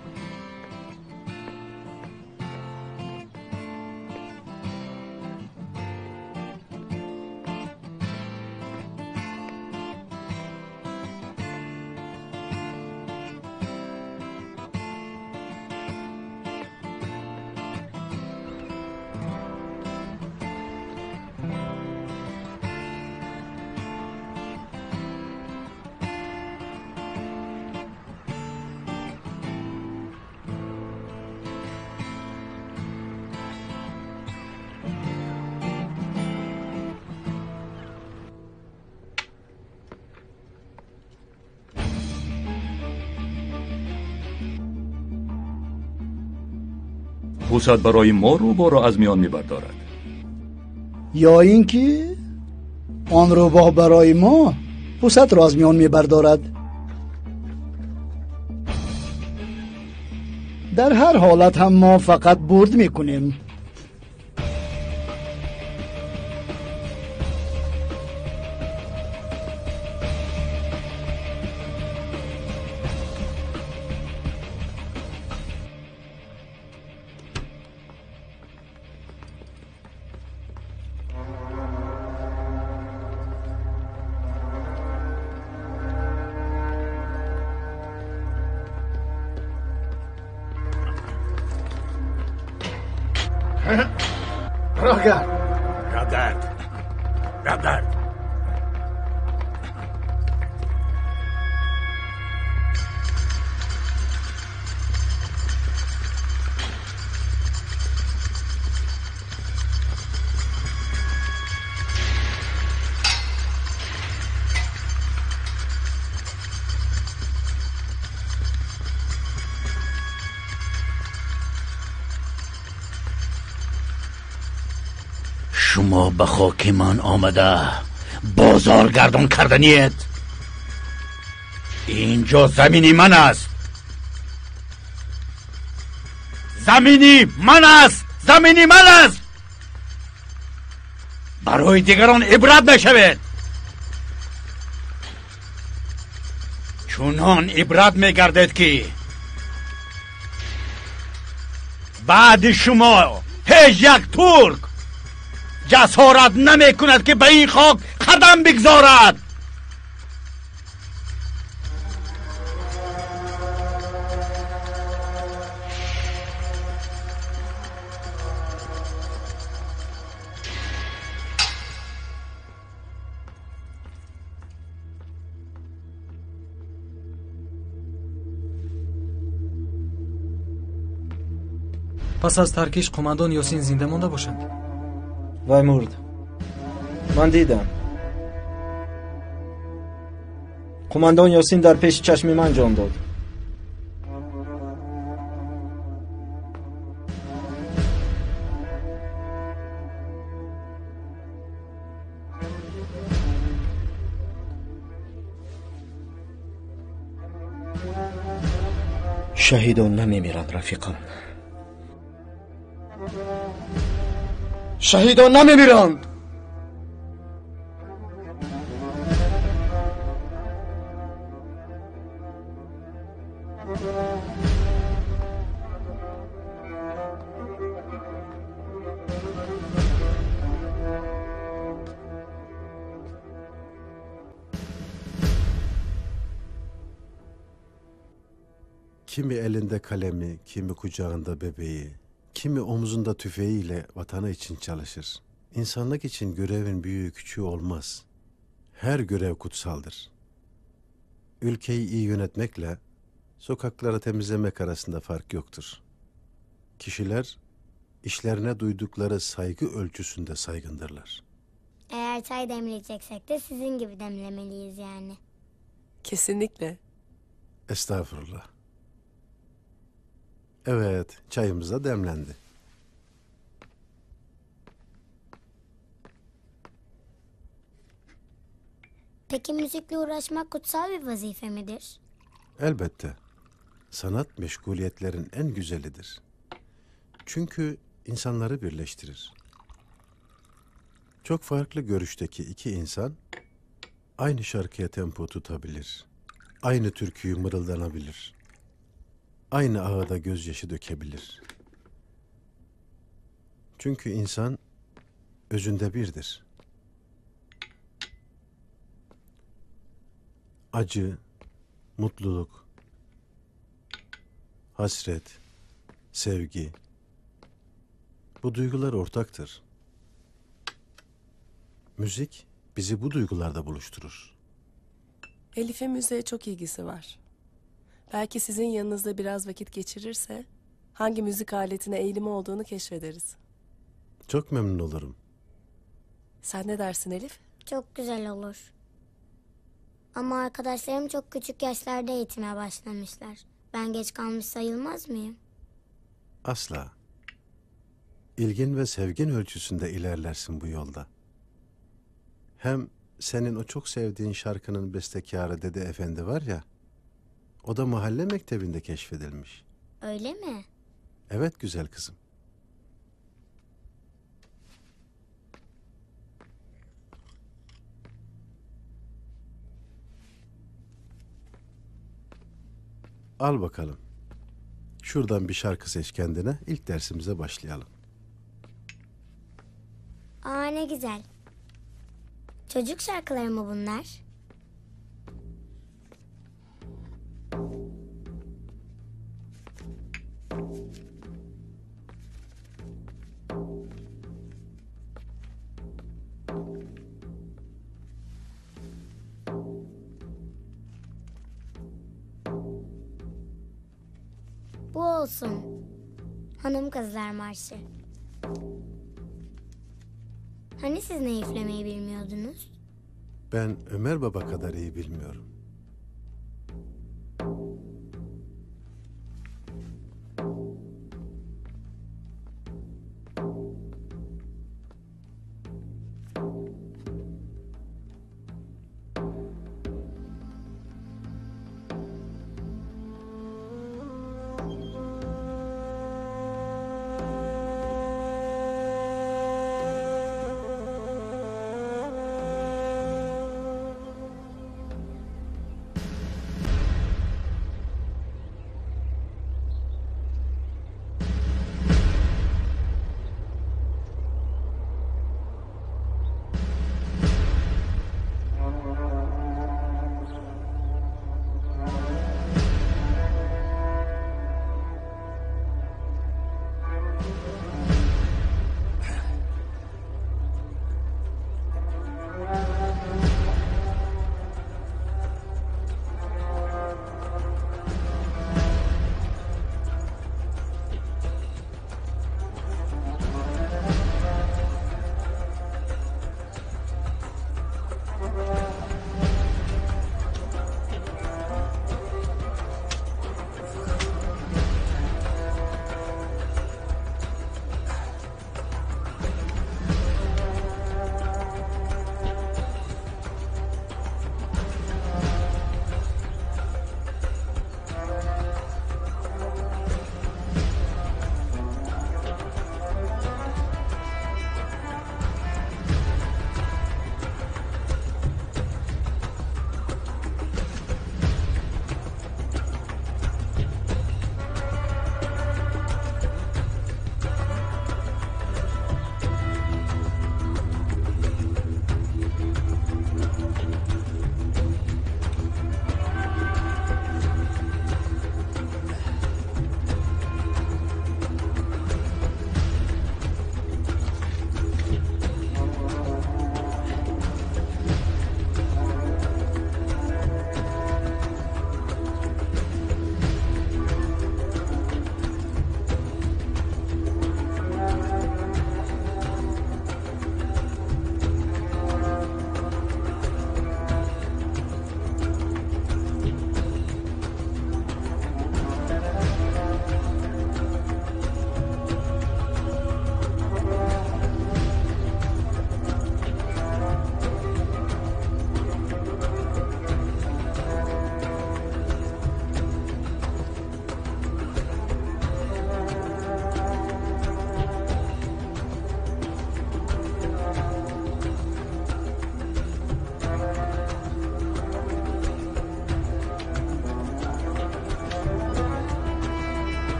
پوست برای ما روباه را از میان میبردارد، یا اینکه آن روباه برای ما پوست را از میان میبردارد. در هر حالت هم ما فقط برد میکنیم. گردرد شما به خاک من آمده بازارگردان کردنیت. اینجا زمینی من است. زمینی من است. زمینی من است. برای دیگران عبرت نشود. چونان عبرت میگردد که بعد شما هیچ یک ترک جسارت نمی کند که به این خاک قدم بگذارد. پس از ترکیش قماندان یاسین زنده مانده باشند. وای مرد. من دیدم. قماندان یاسین در پیش چشم من جان داد. شهیدان نمیمیرند رفیقان. شهیدان نمیمیرند. Kimi elinde kalemi, kimi kucağında bebeği, kimi omzunda tüfeğiyle vatanı için çalışır. İnsanlık için görevin büyüğü küçüğü olmaz. Her görev kutsaldır. Ülkeyi iyi yönetmekle sokakları temizlemek arasında fark yoktur. Kişiler işlerine duydukları saygı ölçüsünde saygındırlar. Eğer çay demleyeceksek de sizin gibi demlemeliyiz yani. Kesinlikle. Estağfurullah. Evet, çayımız da demlendi. Peki müzikle uğraşmak kutsal bir vazife midir? Elbette. Sanat meşguliyetlerin en güzelidir. Çünkü insanları birleştirir. Çok farklı görüşteki iki insan aynı şarkıya tempo tutabilir. Aynı türküyü mırıldanabilir. Aynı ağda gözyaşı dökebilir. Çünkü insan özünde birdir. Acı, mutluluk, hasret, sevgi, bu duygular ortaktır. Müzik bizi bu duygularda buluşturur. Elif'in müziğe çok ilgisi var. Belki sizin yanınızda biraz vakit geçirirse hangi müzik aletine eğilimi olduğunu keşfederiz. Çok memnun olurum. Sen ne dersin Elif? Çok güzel olur. Ama arkadaşlarım çok küçük yaşlarda eğitime başlamışlar. Ben geç kalmış sayılmaz mıyım? Asla. İlgin ve sevgin ölçüsünde ilerlersin bu yolda. Hem senin o çok sevdiğin şarkının bestekarı Dede Efendi var ya, o da mahalle mektebinde keşfedilmiş. Öyle mi? Evet güzel kızım. Al bakalım. Şuradan bir şarkı seç kendine. İlk dersimize başlayalım. Aa ne güzel. Çocuk şarkıları mı bunlar? Bu olsun. Hanım Kızlar Marşı. Hani siz ne üflemeyi bilmiyordunuz? Ben Ömer Baba kadar iyi bilmiyorum.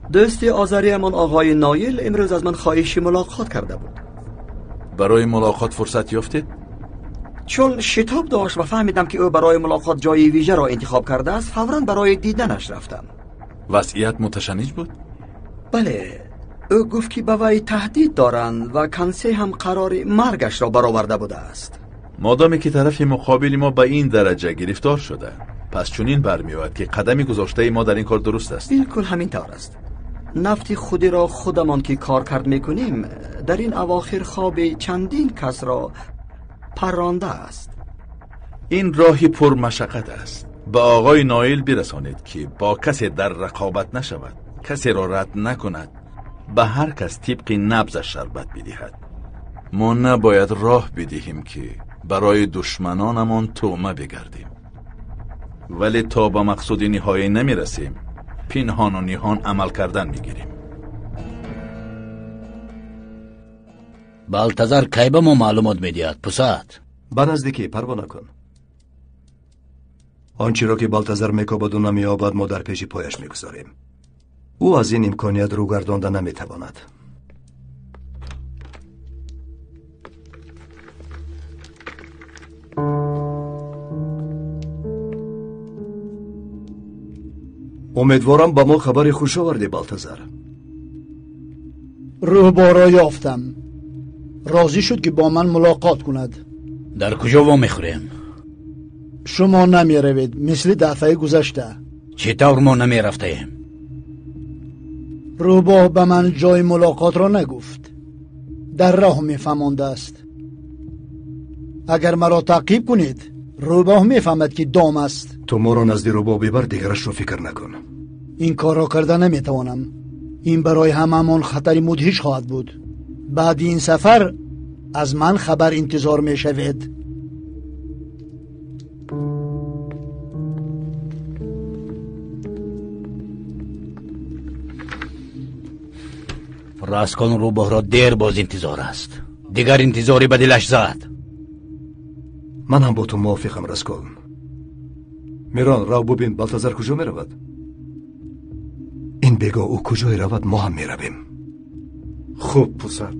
دوست آذریمان آقای نایل امروز از من خواهشی ملاقات کرده بود. برای ملاقات فرصت یافتید؟ چون شتاب داشت و فهمیدم که او برای ملاقات جای ویژه را انتخاب کرده است، فوراً برای دیدنش رفتم. وضعیت متشنج بود؟ بله، او گفت که به وی تهدید دارند و کنسی هم قرار مرگش را برآورده بوده است. مادامی که طرف مقابل ما به این درجه گرفتار شده، پس چنین برمی‌آید که قدمی گذاشته ما در این کار درست است. بالکل همین طور است. نفت خودی را خودمان که کار کرد میکنیم در این اواخر خواب چندین کس را پرانده است. این راهی پر مشقت است. به آقای نایل برسانید که با کسی در رقابت نشود، کسی را رد نکند، به هر کس طبق نبضش شربت بدهد. ما نباید راه بدهیم که برای دشمنانمان طعمه بگردیم، ولی تا به مقصود نهایی نمیرسیم پنهان و نهان عمل کردن میگیریم. بالتزار کی به ما معلومات میدهد پسات؟ به نزدیکی پروا نکن. آنچه را که بالتزار میکابد و نمییابد ما در پیش پایش میگذاریم. او از این امکانیت رو گردانده نمیتواند. امیدوارم با ما خبر خوش آوردی بالتزار. روحبارا یافتم. راضی شد که با من ملاقات کند. در کجا وا میخوریم؟ شما نمی روید مثل دفعه گذشته. چطور ما نمی رفتیم؟ روحبار به من جای ملاقات را نگفت. در راه میفهمانده است. اگر مرا تعقیب کنید روحبار میفهمد که دام است. تو ما را نزد روحبار ببر، دیگرش رو فکر نکن. این کار را کرده نمیتوانم. این برای هممان خطری مدهش خواهد بود. بعد این سفر از من خبر انتظار میشوید. راسکان روحبار را دیر باز انتظار است. دیگر انتظاری به دلش زد. من هم با تو موافقم راسکان. میران رو ببین بالتزار کجا میرود. این بگاه او کجای رود ما هم میرویم. خوب پسر.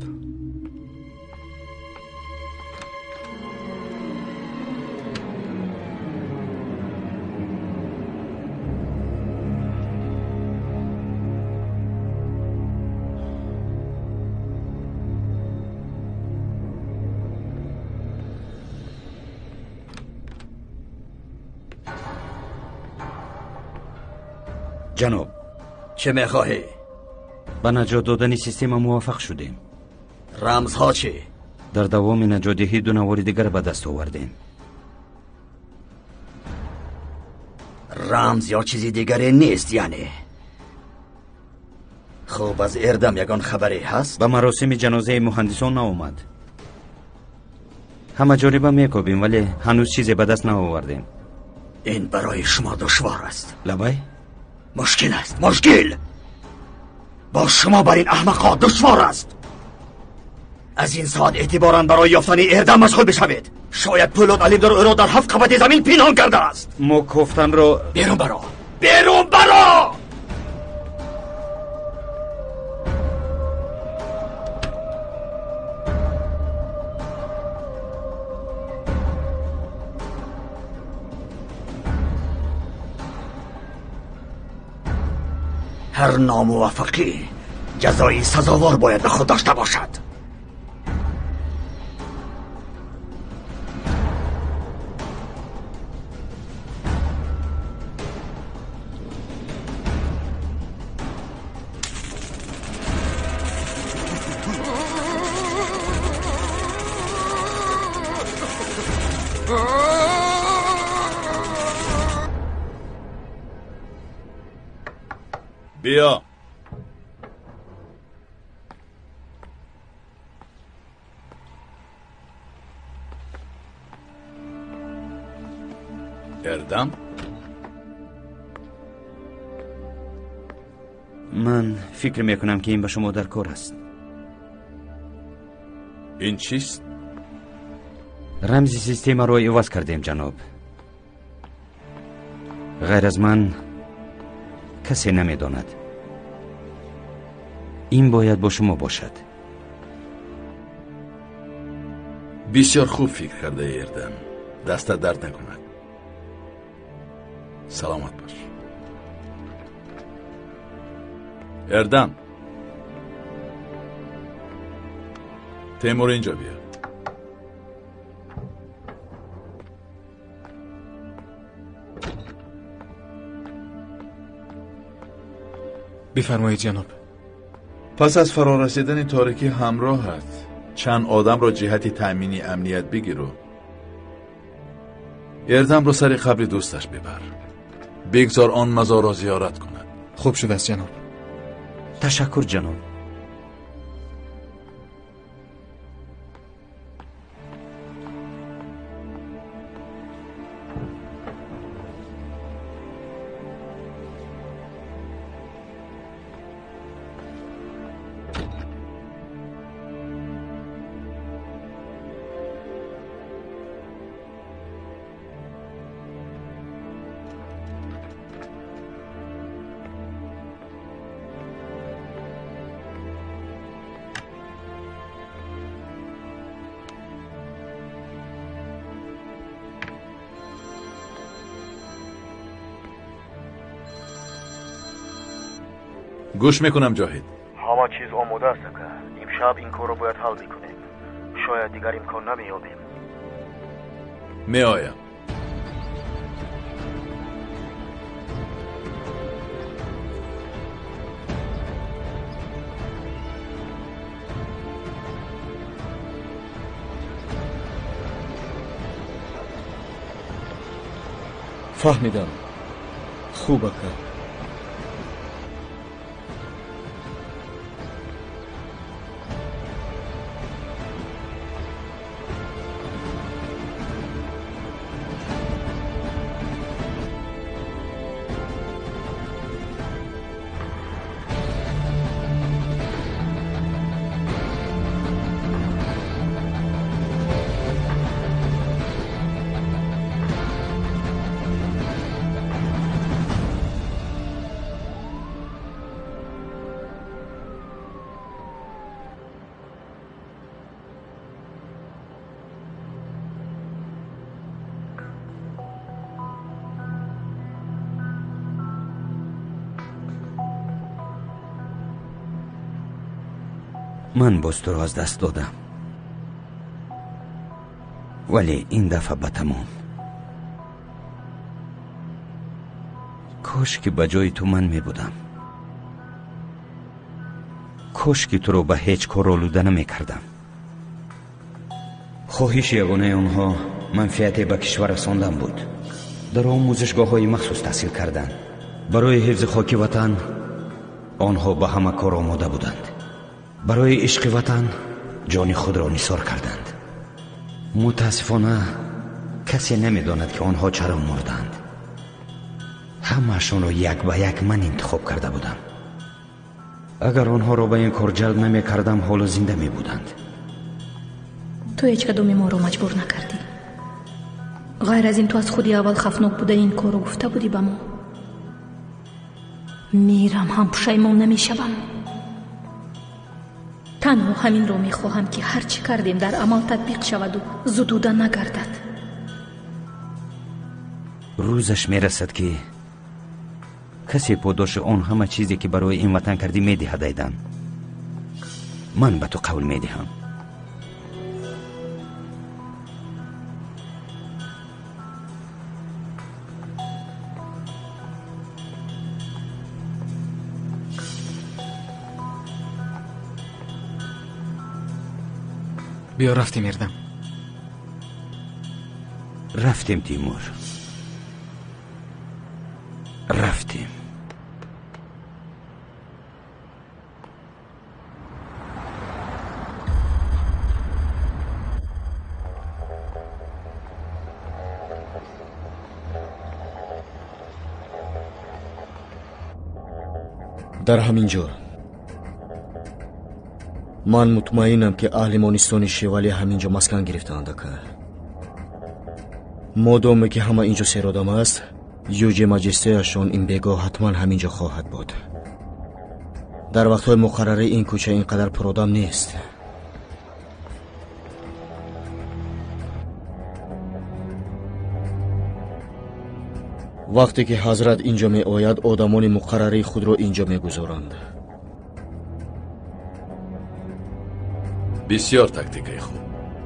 جناب چه میخواهی؟ به نجات دادن سیستم موافق شدیم. رمزها چی؟ در دوام نجاتدهی دو نوار دیگر به دست آوردیم. رمز یا چیزی دیگری نیست یعنی؟ خب از اردم یگان خبری هست؟ به مراسم جنازه مهندسان ناومد. همه جانبه میکوبیم ولی هنوز چیزی به دست نآوردیم. این برای شما دشوار است. لبای؟ مشکل است، مشکل. با شما بر این احمقا دشوار است. از این ساعت اعتباراً برای یافتن اردم مشغول بشوید. شاید پولاد علیم در او را در 7 قبضه زمین پنهان کرده است. ما گفتن رو بیرون برو، بیرون برو. هر ناموفقی جزایی سزاوار باید به خود داشته باشد. بیا. اردم؟ من فکر میکنم که این به شما در کار است. این چیست؟ رمز سیستم را عوض کردیم جناب. غیر از من کسی نمیداند. این باید با شما باشد. بسیار خوب فکر کرده اردم. دستت درد نکند. سلامت باش. اردم، تیمور اینجا بیا. بفرمایید جناب. پس از فرارسیدن تاریکی همراهت چند آدم را جهت تأمینی امنیت بگیر و اردم را سر قبر دوستش ببر. بگذار آن مزار را زیارت کند. خوب شده است جناب. تشکر جناب. گوش میکنم جاهد. همه چیز آماده است که امشب این کار رو باید حل میکنیم. شاید دیگر امکان نمیابیم. میآیم. فهمیدم. خوبه که من باز تو را از دست دادم، ولی این دفعه به تمام. کاش که به جای تو من می بودم. کاش که تو رو به هیچ کار آلوده نمی کردم. خواهش یگانه آنها منفعت به کشور رساندن بود. در آموزشگاه های مخصوص تحصیل کردند. برای حفظ خاک وطن آنها به همه کار آماده بودند. برای عشق وطن جان خود را نثار کردند. متاسفانه کسی نمیداند که آنها چرا مردند. همه‌شان را یک به یک من انتخاب کرده بودم. اگر آنها را به این کار جلب نمی کردم حالا زنده می بودند. تو هیچ کدوم ما رو مجبور نکردی. غیر از این تو از خودی اول خفناک بوده این کار رو گفته بودی به ما. میرم هم پشیمان نمیشم. تنها همین رو میخواهم که هر چی کردیم در عمل تطبیق شود و زدوده نگردد. روزش میرسد که کسی پاداش آن همه چیزی که برای این وطن کردی میدهد ایدن. من به تو قول میدهم. بیا رفتیم اردم. رفتیم تیمور، رفتیم. در همین جا من مطمئنم که اهل مانستان شوالی همینجا مسکن گرفتند که مادامی که همه اینجا سیر آدم است، یوج مجسته اشان این بگاه حتما همینجا خواهد بود. дар вақтҳои муқаррарӣ ин кӯча ин қадар пуродам нест. вақте ки ҳазрат инҷо меояд, одамони муқаррарии худро инҷо мегузоранд. бисёр тактикаи хуб.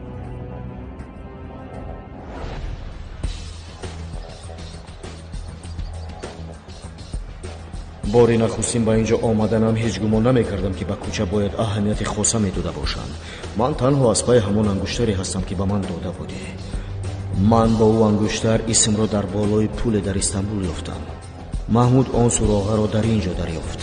бори нахустин ба инҷо омаданам ҳеҷ гумон намекардам ки ба кӯча бояд аҳамияти хоса медода бошанд. ман танҳо аз пайи ҳамон ангуштаре ҳастам ки ба ман дода будӣ. ман бо ӯ ангуштар исмро дар болои пуле дар Истанбул ёфтам. маҳмуд он суроғаро дар ин ҷо дарёфт.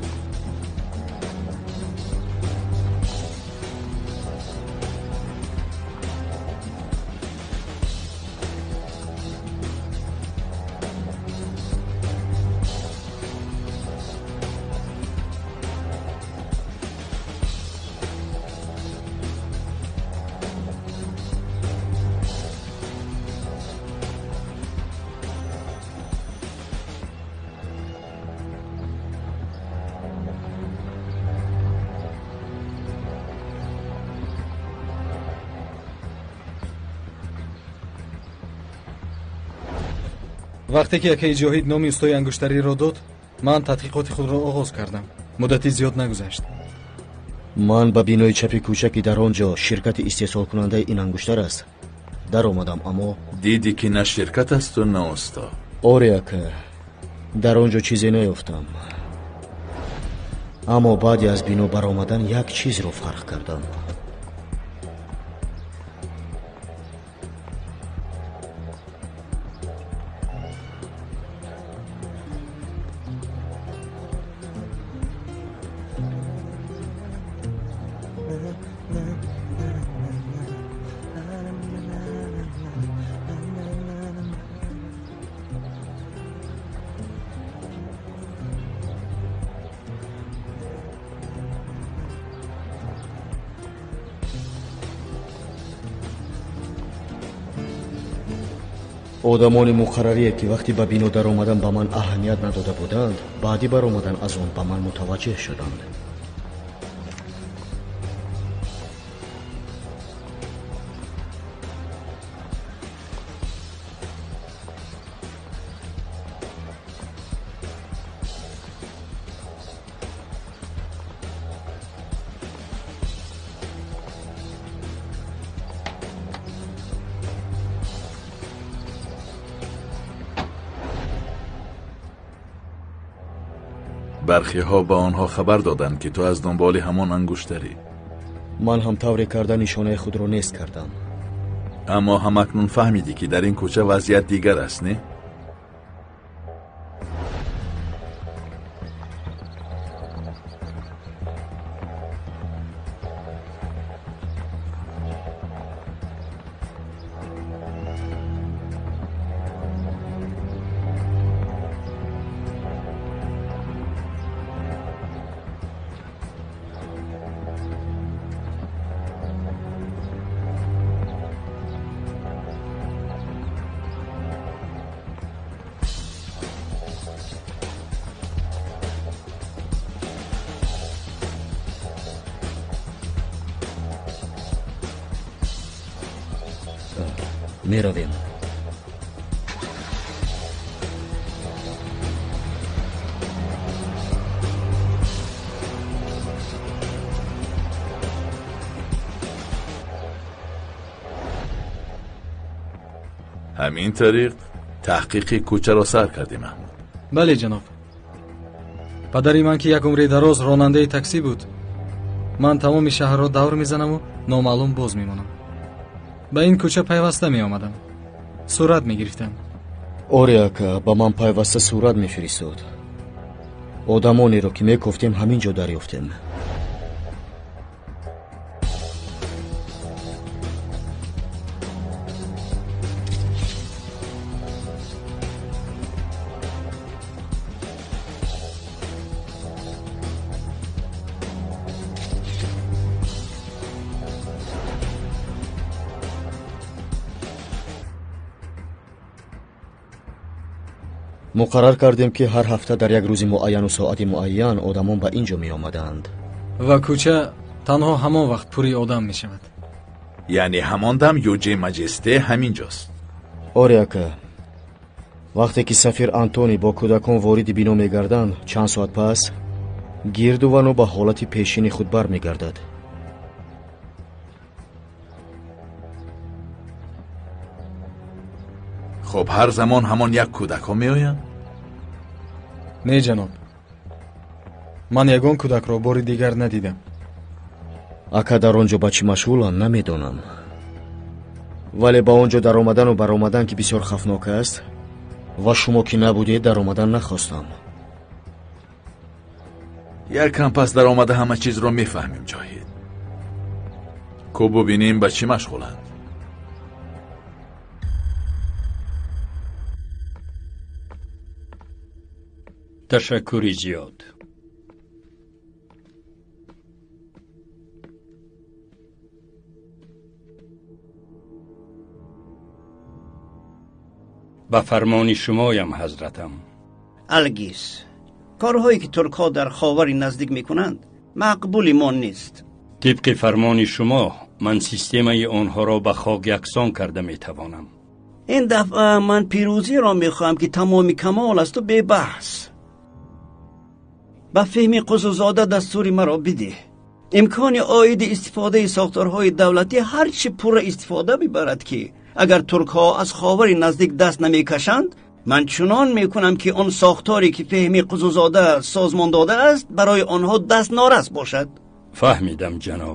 вақте ки якаи ҷоҳид номи устои ангуштариро дод, ман тадқиқоти худро оғоз кардам. муддати зиёд нагузашт. ман ба бинои чапи кӯча ки дар он ҷо ширкати истеҳсолкунандаи ин ангуштар аст даромадам, аммо диди ки на ширкат асту на усто. оре ака, дар он ҷо чизе наёфтам. аммо баъди аз бино баромадан як чизро фарқ кардам. одамони муқаррарие ки вақти ба бино даромадан ба ман аҳамият надода буданд, баъди баромадан аз он ба ман мутаваҷҷеҳ шуданд. برخی‌ها با آنها خبر دادند که تو از دنبال همان انگشتری. من هم طوری کرده نشانه خود رو نیست کردم. اما همکنون فهمیدی که در این کوچه وضعیت دیگر است، نه؟ میرویم. همین طریق تحقیق کوچه را سر کردیم محمود. بله جناب. پدری من که یک عمر دراز راننده تاکسی بود. من تمام شهر را دور میزنم و نامعلوم باز میمونم. به این کوچه پیوسته می آمدم. صورت می گرفتم. اوره اکا با من پیوسته صورت می فرستاد. آدمانی رو که می گفتیم همین جا دریافتیم. муқаррар кардем ки ҳар ҳафта дар як рӯзи муайяну соати муайян одамон ба ин ҷо меомаданд ва кӯча танҳо ҳамон вақт пури одам мешавад. яъне ҳамон дам юҷаи маҷесте ҳамин ҷост. оре ака, вақте ки сафир антони бо кӯдакон вориди бино мегарданд, чанд соат пас гирдувану ба ҳолати пешини худ бармегардад. хуб ҳар замон ҳамон як кӯдакҳо меоянд? не ҷаноб, ман ягон кӯдакро бори дигар надидам. ака дар он ҷо ба чӣ машғуланд намедонам, вале ба он ҷо даромадану баромадан ки бисёр хафнок аст ва шумо ки набудед даромадан нахостам. якам пас дар омада ҳама чизро мефаҳмем ҷоҳид. ку бубинем ба чӣ машғуланд? ташаккури зиёд. ба фармони шумоям ҳазратам. алгиз корҳое ки туркҳо дар ховари наздик мекунанд мақбули мо нест. тибқи фармони шумо ман системаи онҳоро ба хок яксон карда метавонам. ин дафъа ман пирӯзиро мехоҳам ки тамоми камол асту бебаҳс. ба феҳми қузузода дастури маро бидеҳ. имкони оиди истифодаи сохторҳои давлатӣ ҳарчи пурра истифода бибарад ки агар туркҳо аз ховари наздик даст намекашанд, ман чунон мекунам ки он сохторе ки феҳми қузузода созмон додааст барои онҳо дастнорас бошад. фаҳмидам ҷаноб.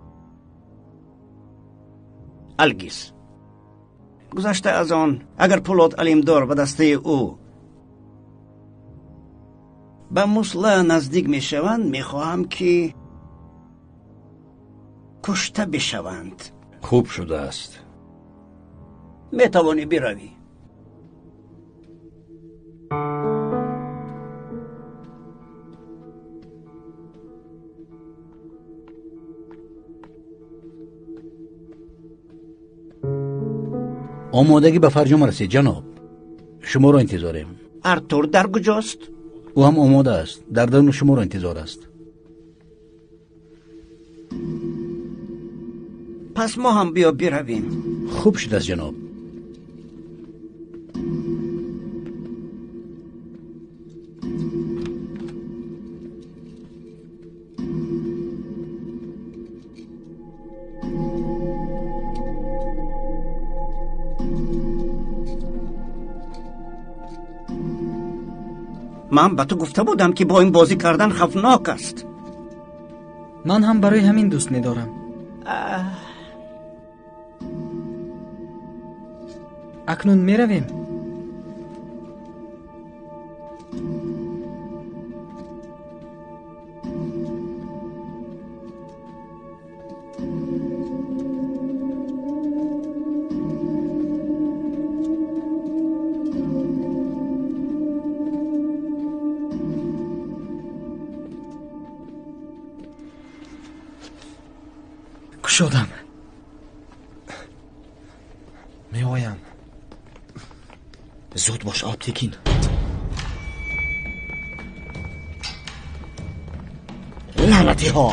алгиз гузашта аз он агар Пулот Алимдор ва дастаи ӯ ба мусла наздик мешаванд, мехоҳам ки кушта бишаванд. хуб шудааст. метавонӣ биравӣ. омодагӣ ба фарҷом расид ҷаноб. шуморо интизорем. артур дар куҷост? ӯ ҳам омода аст. дар даруни шуморо интизор аст. пас мо ҳам биё биравем. хуб шудааст ҷаноб. ман ба ту гуфта будам ки бо ин бозӣ кардан хафнок аст. ман ҳам барои ҳамин дӯст медорам. акнун меравем. кушодам. меоям. зуд бош Алптекин. лаънатиҳо.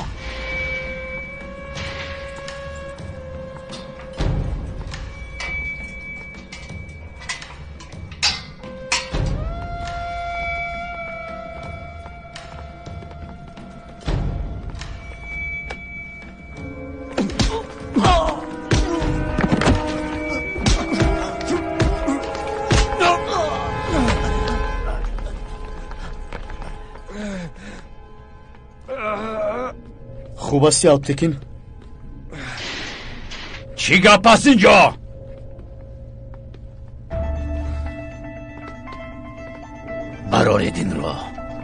خوب هستی آلپتکین؟ چی گپ است اینجا؟ برارید این را.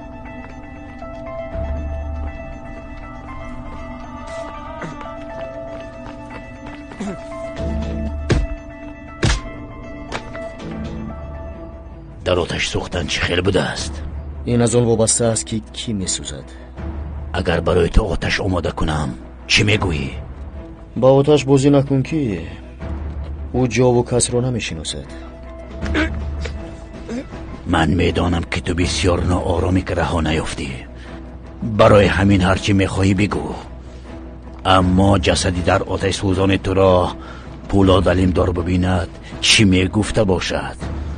در آتش سوختن چه خیلی بوده است؟ این از اون وابسته است که کی میسوزد. اگر برای تو آتش آماده کنم چی میگویی؟ با آتش بازی نکن که او جا و کس را نمیشناسد. من میدانم که تو بسیار ناآرامی که رها نیافتی. برای همین هرچی میخواهی بگو. اما جسدی در آتش سوزان تو را پولاد علیمدار ببیند چی میگفته باشد؟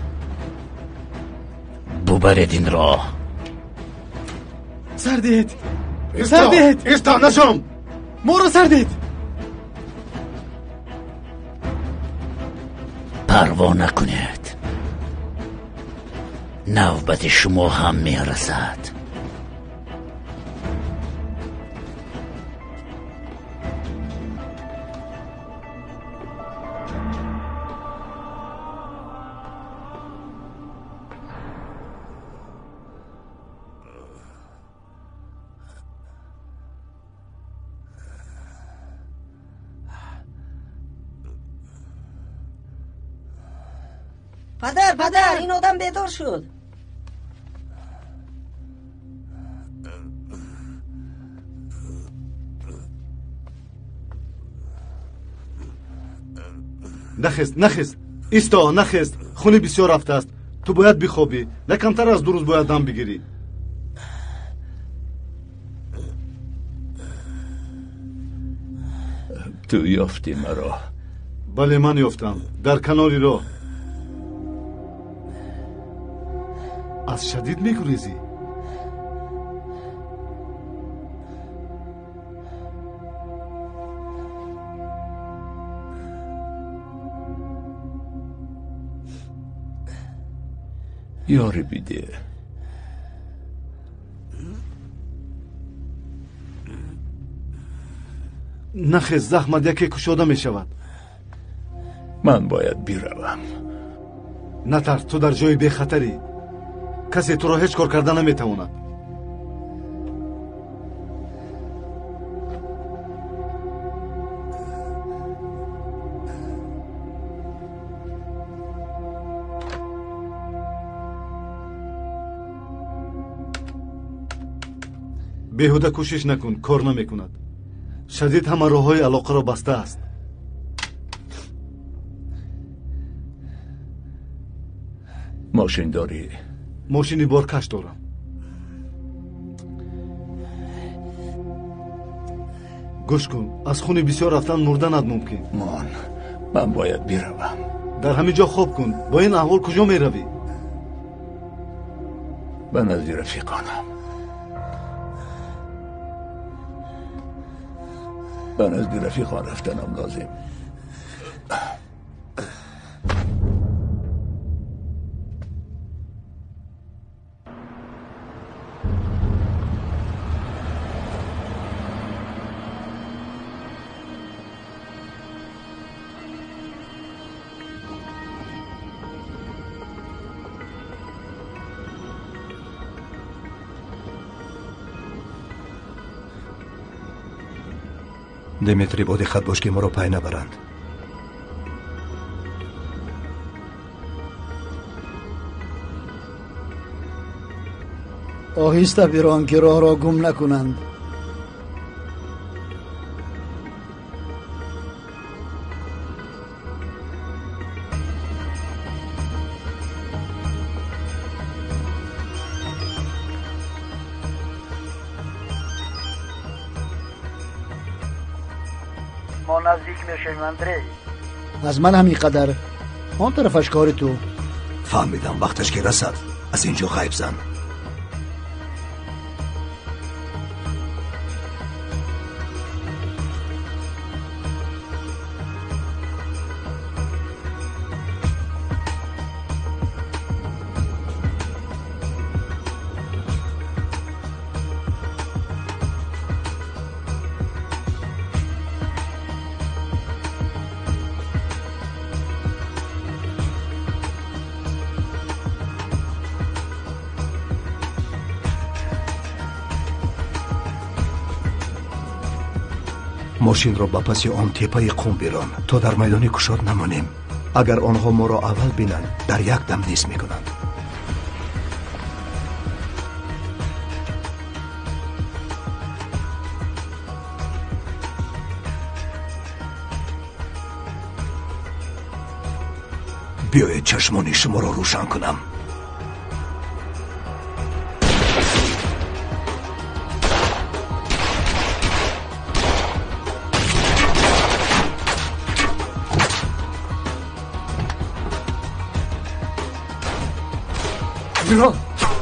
ببرید این راه. سردید سردید ایستا نشم ما رو سردید. پروا نکنید، نوبت شما هم میرسد. پدر این آدم بیدار شد. نخست ایستا، نخست. خونی بسیار رفته است. تو باید بخوابی. نه کمتر از 2 روز باید دم بگیری. تو یافتی مرا؟ بله من یافتم، در کناری راه. از شدید میگریزی؟ یاری بیده. نخست، زخمت یکی کشاده می شود. من باید بیروم. نترس، تو در جای بی خطری. کسی تو را هیچ کار کرده نمی تواند. بیهوده کوشش نکن، کار نمی کند. شدید همه راه های علاقه را بسته است. ماشین داری؟ ماشینی بارکش دارم. گوش کن، از خون بسیار رفتن مردن ممکن. من باید بیروم. در همین جا خواب کن. با این احوال کجا می روی؟ من از رفیقانم. من از رفیقان رفتنم لازم. دمیتری با دقت باش که ما رو پای نبرند. آهسته بران که راه را گم نکنند. ما نزدیک میشیم اندری. از من همین قدر. آن طرفش کار تو. فهمیدم، وقتش که رسد از اینجا غیب زن. ماشین را با پس آن تپه قوم بیران تا در میدان کشاد نمانیم. اگر آنها ما را اول بینند در یک دم دیس میکنند. بیایید چشمان شما را روشن کنم. میران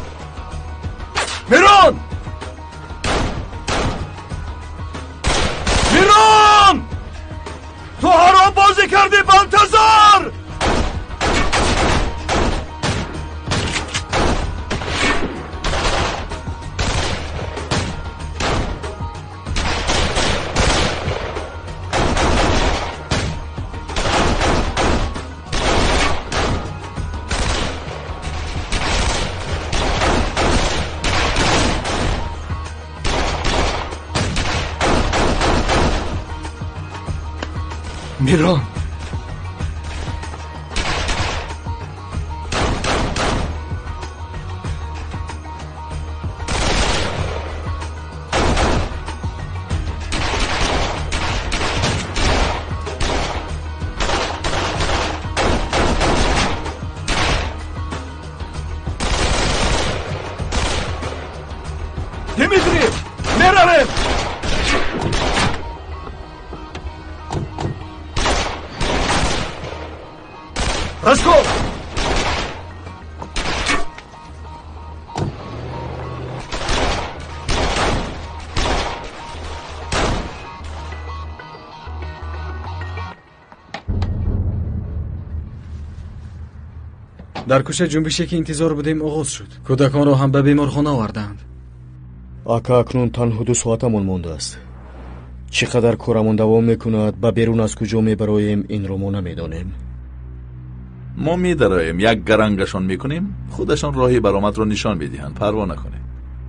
میران میران تو حرام بازی کردی بانتظار. میران دیمیتری میرویم. راسکو дар кӯча ҷунбише ки интизор будем оғоз шуд. кӯдаконро ҳам ба беморхона овардаанд. ака акнун танҳо 2 соатамон мондааст. чӣ қадар корамон давом мекунад, ба берун аз куҷо мебароем, инро мо намедонем. ما می‌درایم یک گرنگشان میکنیم خودشان راهی برآمد رو نشان میدهند. پروا نکنید.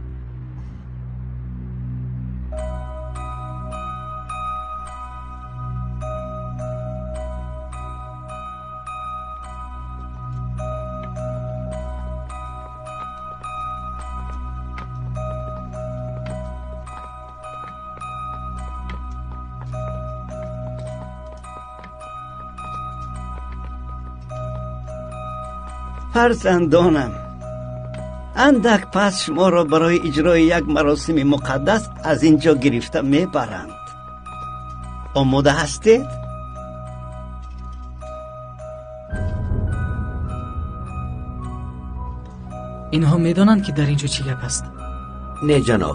فرزندانم، اندک پس شما را برای اجرای یک مراسم مقدس از اینجا گرفته میبرند. آماده هستید؟ اینها میدانند که در اینجا چی گپ است؟ نه جناب.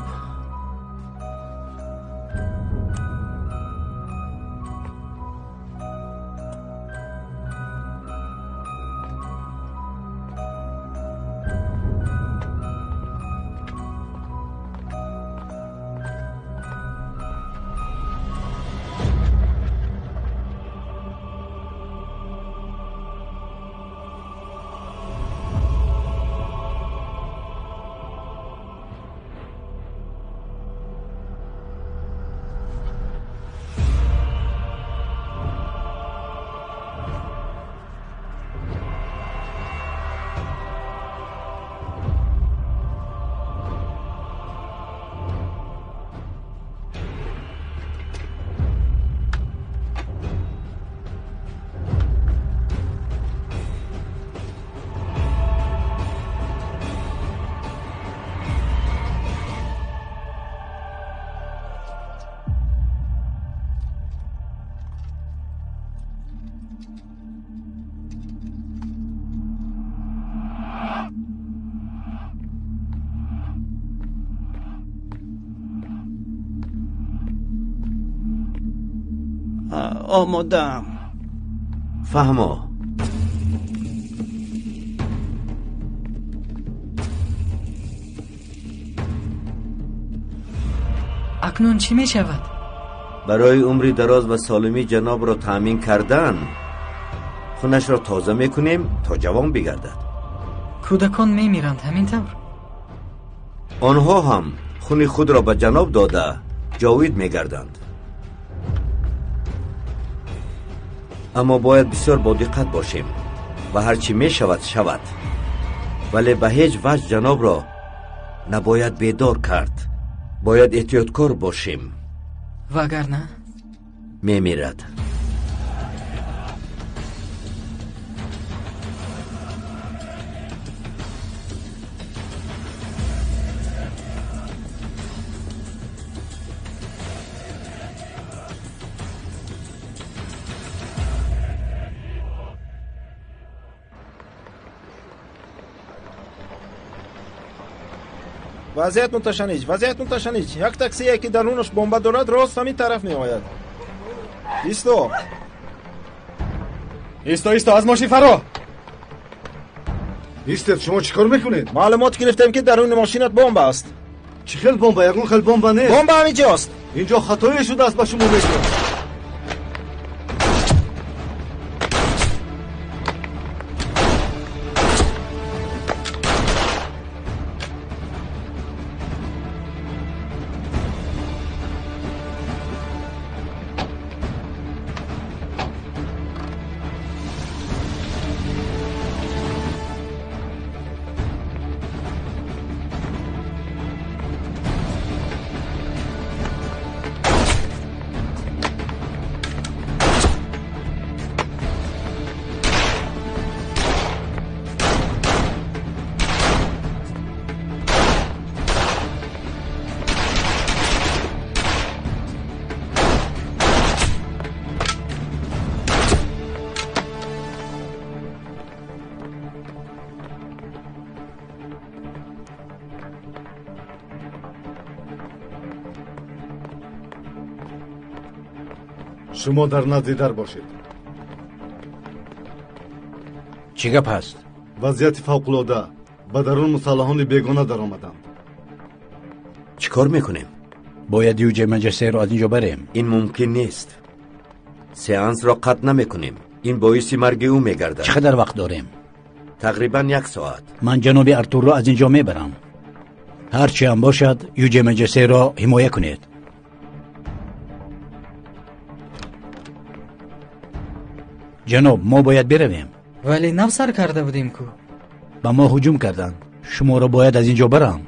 آمادم. فهما. اکنون چی می شود؟ برای عمری دراز و سالمی جناب را تأمین کردن خونش را تازه میکنیم تا جوان بگردد. کودکان می میرند همینطور؟ آنها هم خون خود را به جناب داده جاوید میگردند. اما باید بسیار با دقت باشیم و هرچی می شود شود، ولی به هیچ وجه جناب را نباید بیدار کرد. باید احتیاطکار باشیم وگرنه می میرد. вазъиятно ташанич. Як таксие ки дарунаш бомба дорад рост ҳамин тараф меояд. Исто, аз мошин фаро. Истед, шумо чӣ кор мекунед? маълумот гирифтем ки даруни мошинат бомба аст. чӣ хел бомба? ягон хел бомба нест. бомба ҳаминҷост. инҷо хатое шудааст ба шумо мегӯям. шумо дар назди дар бошед. чӣ гап ҳаст? вазъияти фавқулода. ба дарун мусаллаҳони бегона даромаданд. چی کار میکنیم؟ باید یوجه مجلسه رو از اینجا بریم. این ممکن نیست. سیانس را قطع نمیکنیم. این باعث مرگ او میگردد. چقدر وقت داریم؟ تقریبا 1 ساعت. من جناب ارتور را از اینجا میبرم. هرچی هم باشد یوجه مجلسه را حمایت کنید. جناب ما باید برویم. ولی نفسر کرده بودیم کو. با ما هجوم کردند. شما را باید از اینجا برم.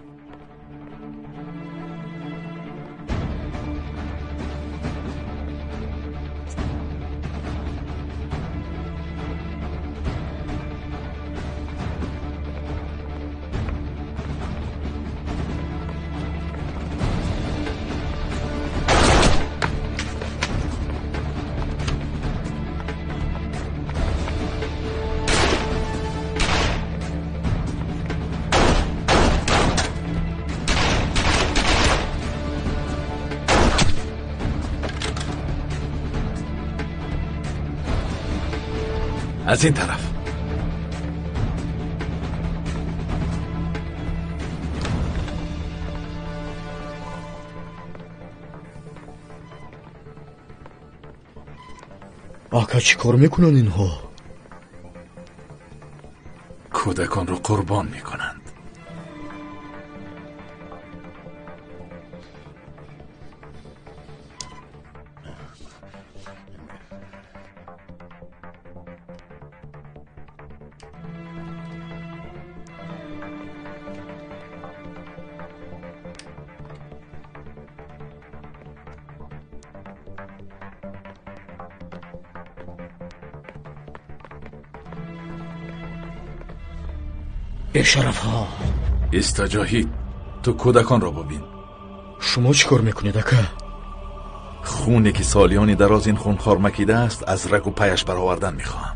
از این طرف. آقا چی کار میکنن اینها؟ کودکان رو قربان میکنند. بی‌شرف ها. استجاهید تو کودکان رو ببین. شما چی کار میکنید اکا؟ خونی که سالیانی دراز این خونخوار مکیده است از رگ و پایش برآوردن میخواهم.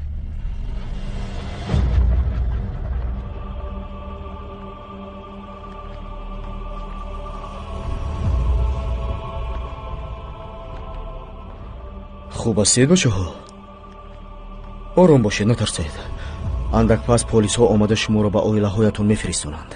خوب هستید بچه ها؟ آروم باشید نترسید. اندک پس پلیس ها آمده شما را به آیله هایتون میفرستونند.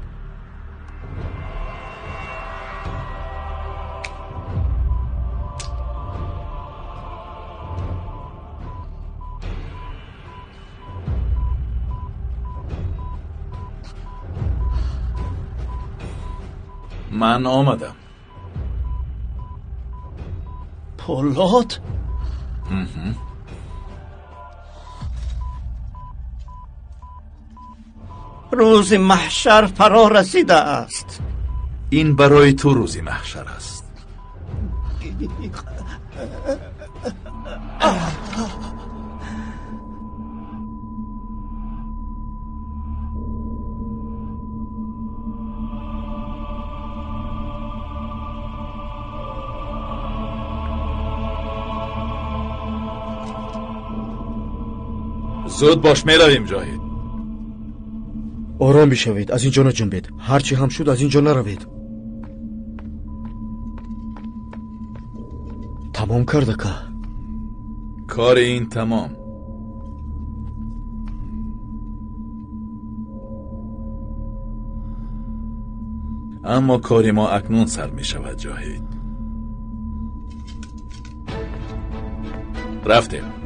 من آمدم. پولاد؟ روز محشر فرا رسیده است. این برای تو روز محشر است. زود باش میرویم جاهید. آرام بشوید، از اینجا نجنبید. هرچی هم شد از اینجا نروید. تمام کرده که کار این تمام. اما کار ما اکنون سر می شود جاهید. رفتیم.